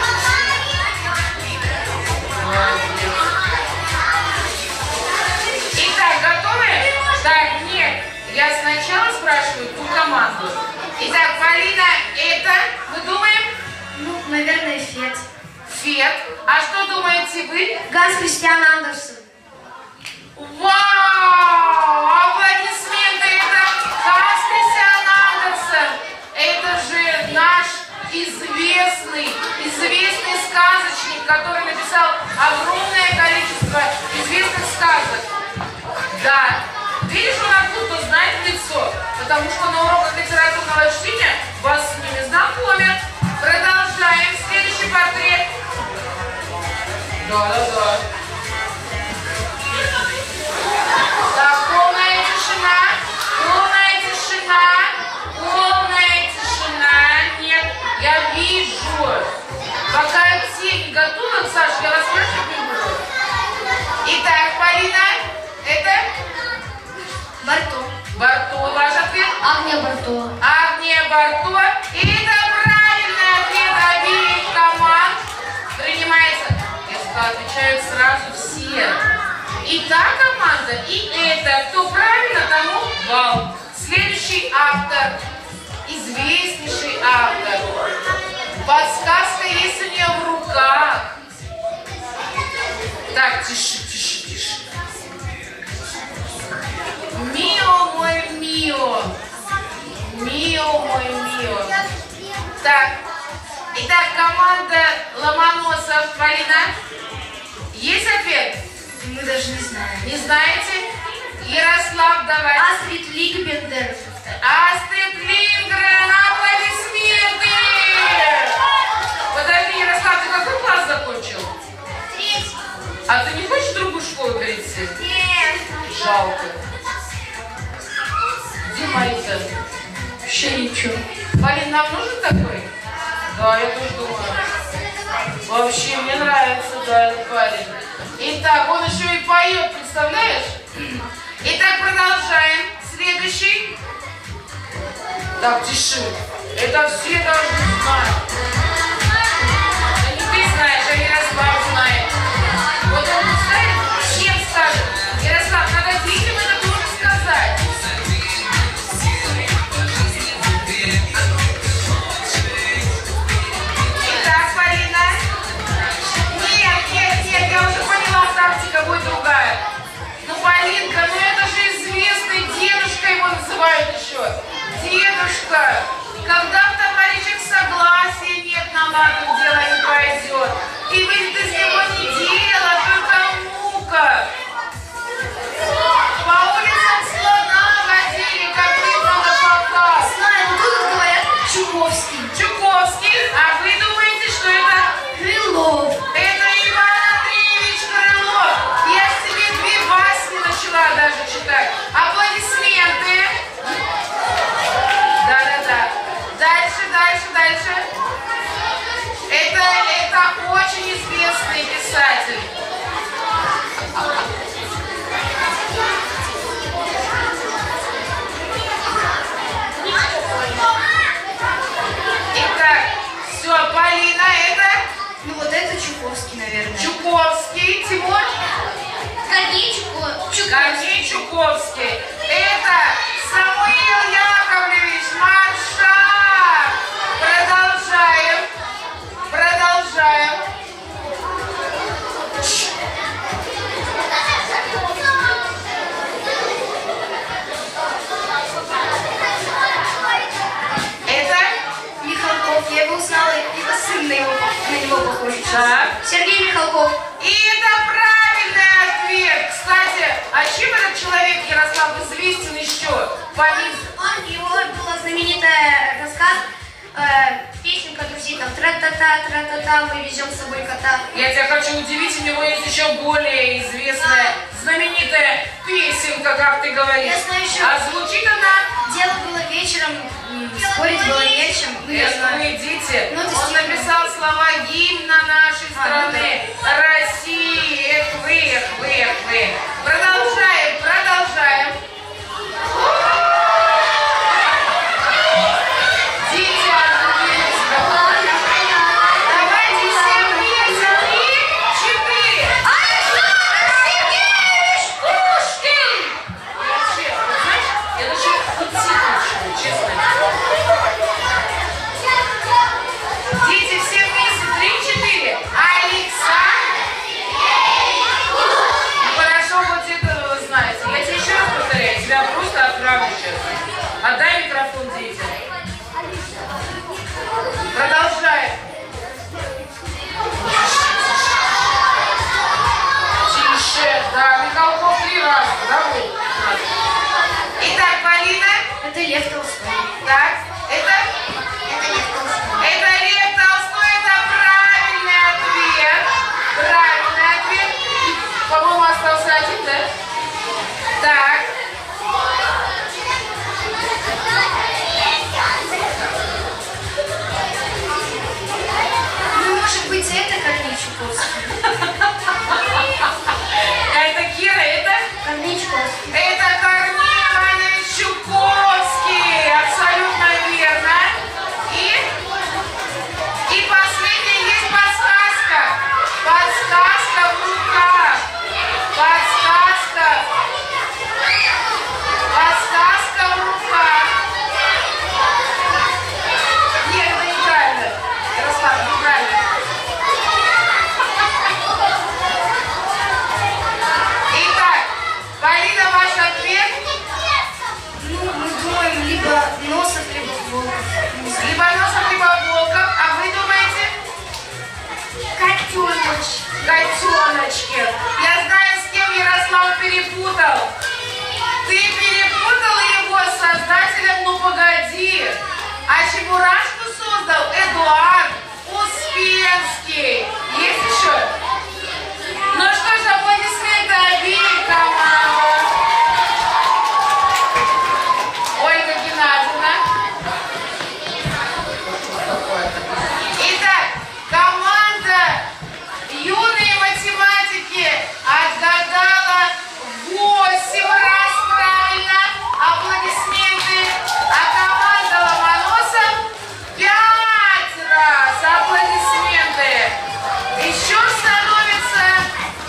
Итак, готовы? Так, нет. Я сначала спрашиваю ту команду. Итак, Полина, это, мы думаем? Ну, наверное, Фет. Фет. А что думаете вы? Ганс Кристиан Андерсен. Вау! Аплодисменты! Это Ганс Кристиан Андерсен. Это же наш известный, известный сказочник, который написал огромное количество известных сказок. Да. Видишь, он откуда знает лицо, потому что на уроках литературного чтения вас с ними знакомят. Продолжаем. Следующий портрет. Да, да, да. Так, полная тишина, полная тишина, полная тишина. Нет, я вижу. Пока все не готовы, Саша, я вас спрашивать не буду. Итак, Полина, это? Барто. Барто, ваш ответ? Агния Барто. Агния Барто. И это правильный ответ обеих команд. Принимается. Я сказала, отвечают сразу все. И та команда, и эта. Кто правильно, тому балл. Следующий автор. Известнейший автор. Подсказка есть у нее в руках. Так, тише, тише, тише. Мио мой Мио. Мио мой Мио. Так. Итак, команда Ломоносов. Полина. Есть ответ? Мы даже не знаем. Не знаете? Ярослав, давай. Астрид Лингбендер. Астрид Лингрен. Аплодисменты. Подожди, Ярослав, ты какой класс закончил? Третий. А ты не хочешь в другую школу перейти? Нет. Жалко. Где Мариса? Вообще ничего. Полин, нам нужен такой? Да, я тоже думаю. Вообще, мне нравится, да, этот парень. Итак, он еще и поет, представляешь? Итак, продолжаем. Следующий. Так, тише. Это все должны знать. Да не ты знаешь, а Ярослав знает. Вот он знает, всем скажет. Ярослав, надо детям это тоже сказать. Итак, Полина. Нет, нет, нет, я уже поняла, тактика будет другая. Ну, Полинка, ну это же известный дедушка, его называют еще. Дедушка. Когда в товарищах согласия нет, на ладу дело не пойдет. И выйдет из него не дело, только мука. По улицам слона водили, как видно на показ. Знаю, но тут говорят Чуковский. Чуковский, а вы думаете, что это? Крылов. Это Иван Андреевич Крылов. Я ж тебе две басни начала даже читать. Аплодисменты. Да-да-да. Дальше, дальше, дальше. Это, это очень известный писатель. Итак, все, Полина, это Ну вот это Чуковский, наверное. Чуковский, Тимур. Корней Чуковский. Корней Чуковский. Это Самуил Яковлевич Маршак. Продолжаем. Продолжаем. Это Михалков. Я его узнала, его сын на его Так. Сергей Михалков. И это правильный ответ. Кстати, а чем этот человек, Ярослав, известен еще? Помимо... Он, его была знаменитая рассказ, э, песенка друзей, там, тра-та-та, тра-та-та, мы везем с собой кота. Я тебя хочу удивить, у него есть еще более известная, знаменитая песенка, как ты говоришь. Я знаю еще. А звучит она... Дело было вечером, м, спорить было нечем. Ну, я Это знаю. вы, дети. Ну, это Он стих. написал слова гимна нашей А, страны. России, эх вы, эх вы, эх вы. Продолжаем, продолжаем. Дети, остановились. Давайте все вместе. Три, четыре. Александр Сергеевич Пушкин! Я вообще, знаешь, я даже подсекну, честно. Дети, все вместе. Три, четыре. Александр. Ну, хорошо, вот это вы знаете. Я тебе еще раз повторяю, тебя просто отправлю сейчас. Отдай микрофон детям. Продолжаем. Тише. Да, Михалков три раза. Да, вот. Итак, Полина. Это Лев Толстой. Так, это? Это Лев Толстой. Это Лев Толстой, это правильный ответ. Правильный ответ. И, по-моему, остался один, да? Так. Ну, может быть, это Корней Чуковский. А это Кира, это? Корней Чуковский. Это Корней Иванович Чуковский. Абсолютно верно. И? И последняя есть подсказка. Подсказка в руках. Подсказка. Подсказка в руках. Нет, это неправильно. Ярослав, неправильно. Итак, Полина, ваш ответ. Ну, мы думаем, либо Носов, либо Волков. Либо Носов, либо Волков. А вы думаете? Котеночек. Котеночки. Я знаю, с кем Ярослав перепутал. Ты перепутал его с создателем «Ну погоди». А Чебурашку создал Эдуард Успенский. Есть еще? Ну что ж, аплодисменты обеим командам. Ольга Геннадьевна. Итак, команда юные математики отгадала восемь раз правильно. Аплодисменты. А команда Ломоносов пять раз. Аплодисменты. Еще становится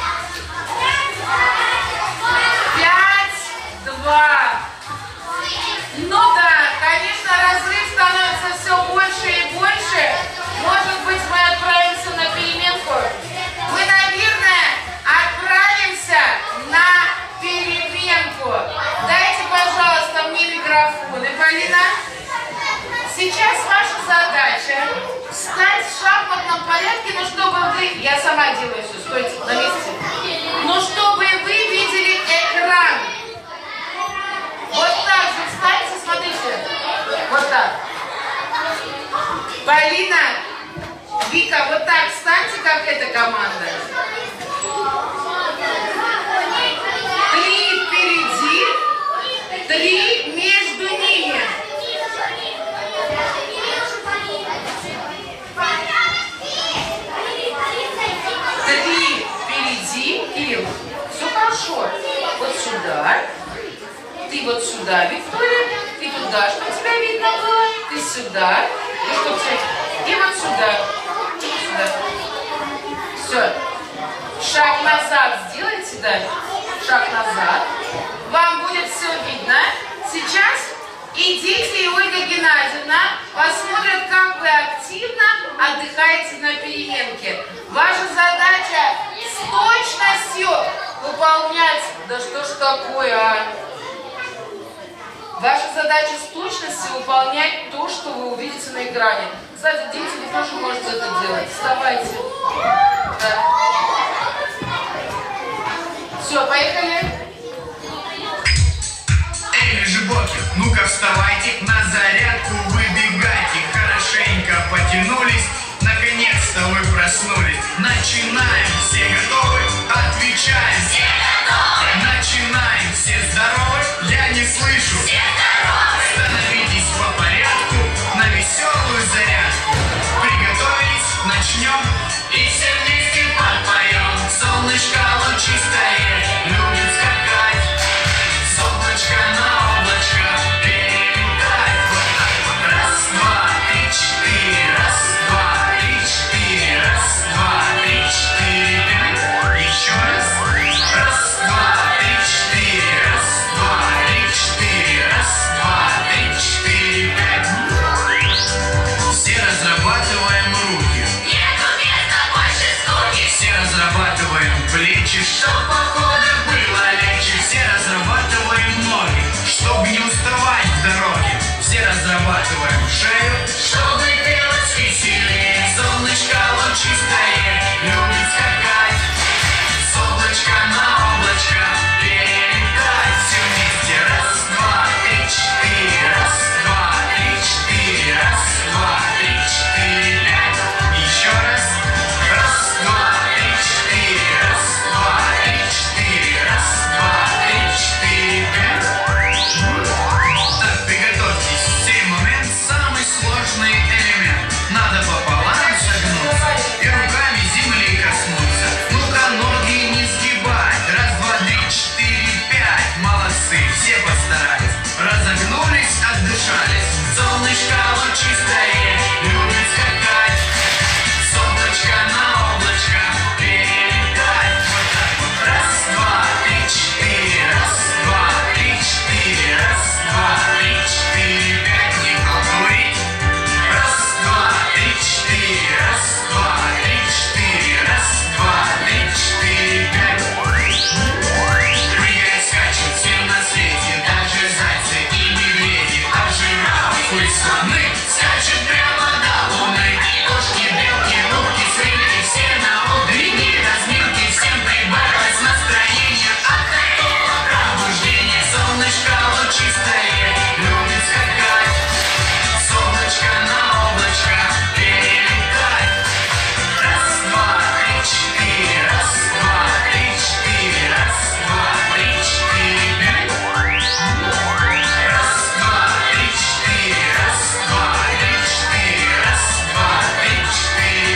пять-два. Ну да, конечно, разрыв становится все больше и больше. Может быть, мы отправимся на переменку. Мы, наверное, отправимся на переменку. Дайте, пожалуйста, мне микрофон. И, Полина, сейчас ваша задача встать в шахматном порядке, но чтобы вы... Я сама делаю все, стойте на месте. Но чтобы вы видели экран. Вот так же встаньте, смотрите. Вот так. Полина, Вика, вот так встаньте, как эта команда. Три впереди, три между ними. Три впереди, Кирилл. Все хорошо. Вот сюда. Ты вот сюда, Виктория. Ты туда, чтобы тебя видно было. Ты сюда. И чтоб все. И вот сюда. Сюда. Все. Шаг назад сделайте, да? Шаг назад. Вам будет все видно. Сейчас и дети, и Ольга Геннадьевна посмотрят, как вы активно отдыхаете на переменке. Ваша задача с точностью выполнять... Да что ж такое, а? Ваша задача с точностью выполнять то, что вы увидите на экране. Кстати, дети, вы тоже можете это делать. Вставайте. Да. Все, поехали. Эй, лежебоки, ну-ка вставайте, на зарядку выбегайте. Хорошенько потянулись, наконец-то вы проснулись. Начинаем, все готовы? Отвечаем. Все готовы. Начинаем, все здоровы? Я не слышу. Все здоровы. Становитесь по порядку на веселую зарядку. Приготовились, начнем и все вместе подпоем. Солнышко лучистое любит скакать. Солнышко на облачко перелетать. Вот так вот. Раз, два, три, четыре. Раз, два, три, четыре. Раз, два, три, четыре, пять. Еще раз. Раз, два, три, четыре. Раз, два, три, четыре. Раз, два, три, четыре, пять. Все разрабатываем руки. Нету места больше скуки. Все разрабатываем плечи, чтоб походу было легче. Все разрабатываем ноги, чтоб не уставать в дороге. Все разрабатываем шею, чтобы делать веселее. Солнышко лучистое любит скакать. Солнышко на облачко перелетать. Все вместе. Раз, два, три, четыре. Раз, два, три, четыре. Раз, два, три, четыре, пять. Еще раз. Раз, два, три, четыре. Раз, два, три, четыре. Раз, два, три, четыре, пять. Так, приготовьтесь. Сей момент самый сложный элемент. Надо пополам согнуться и руками земли коснуться. Ну-ка, ноги не сгибать. Раз, два, три, четыре, пять. Молодцы, все постарались. Разогнулись, отдышались. Солнышко лучистое любит скакать. Солнышко на облачко перелетать. Вот так вот. Раз, два, три, четыре. Раз, два, три, четыре. Раз, два, три, четыре, пять. Не халтурить. Раз, два, три, четыре. Раз, два, три, четыре. Раз, два, три, четыре, пять. Прыгает, скачет всем на свете. Даже зайцы и медведи. А жирафы и слоны скачут прямо до луны. Кошки, белки, утки, свинки, все на утренней разминке. Всем прибавилось настроение от такого пробуждения. Солнышко лучистое любит скакать. Солнышко на облачко перелетать. Раз, два, три, четыре. Раз, два, три, четыре. Раз, два, три, четыре, пять. Раз, два, три, четыре. Раз, два, три, четыре. Раз, два, три, четыре,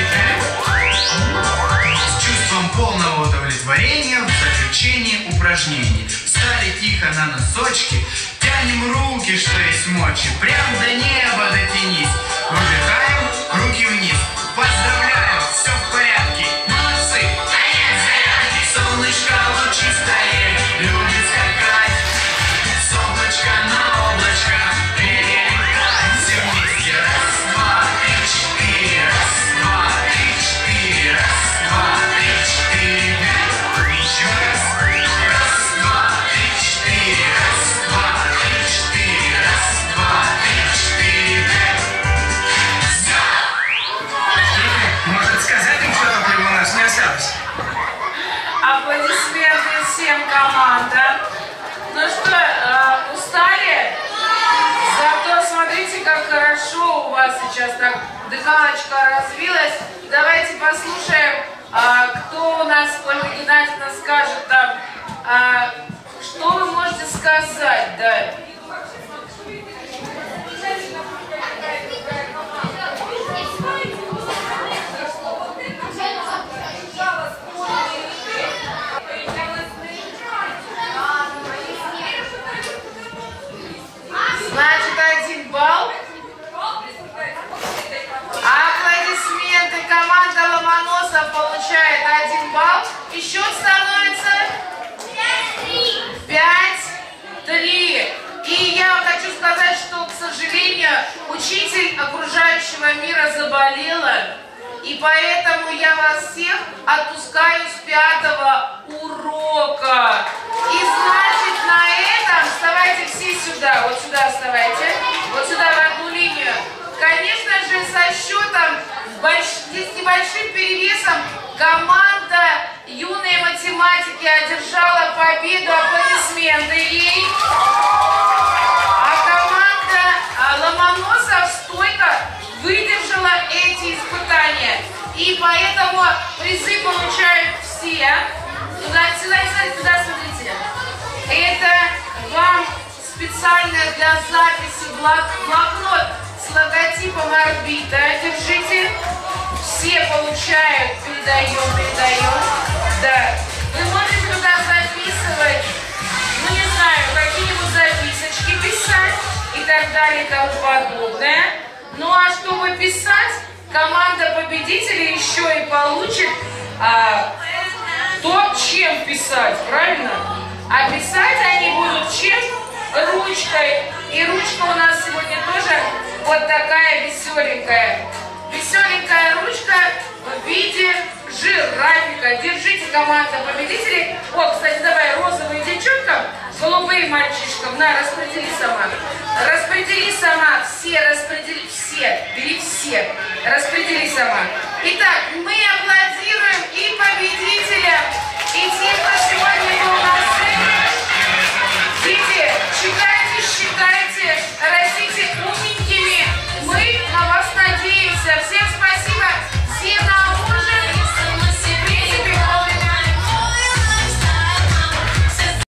пять. С чувством полного удовлетворения в заключении упражнений. Встали тихо на носочки, тянем руки, что есть мочи. Прям до неба дотянись. Выдыхаем, руки вниз. Поздравляю, все в порядке. Молодцы. Конец зарядки. Солнышко лучистое любит скакать. Солнышко на облачко перелетать. Все вместе. Раз, два, три, четыре. Раз, два, три, четыре. Раз, два, три, четыре, пять. Еще раз. Раз, два, три, четыре. Раз, два, три, четыре. Раз, два, три, четыре, пять. Все. Может сказать им, что топливо у нас не осталось? Аплодисменты всем командам. Ну что, э, устали? Зато смотрите, как хорошо у вас сейчас так дыхалочка развилась. Давайте послушаем, э, кто у нас, Ольга Геннадьевна, скажет там, э, что вы можете сказать, да? Значит, один балл. Аплодисменты. Команда Ломоносов получает один балл. И счет становится пять три. И я хочу сказать, что, к сожалению, учитель окружающего мира заболела. И поэтому я вас всех отпускаю с пятого урока. И значит, на этом вставайте все сюда. Вот сюда вставайте. Вот сюда в одну линию. Конечно же, со счетом перевесом команда юной математики одержала победу. Аплодисменты ей. А команда Ломоносов стойко выдержала эти испытания. И поэтому призы получают все. Туда, сюда, сюда, сюда, смотрите. Это вам специально для записи блок, блокнот с логотипом орбита. Держите. Все получают. Передаем, передаем. Да. Вы можете туда записывать, ну не знаю, какие-нибудь записочки писать и так далее и тому подобное. Ну а чтобы писать, команда победителей еще и получит а, то, чем писать, правильно? А писать они будут чем? Ручкой. И ручка у нас сегодня тоже вот такая веселенькая. Веселенькая ручка в виде жирафика. Держите, команда победителей. О, кстати, давай розовые девчонкам, голубые мальчишкам. На, распредели сама. Распредели сама. Все распредели. Все. Бери все. Распредели сама. Итак,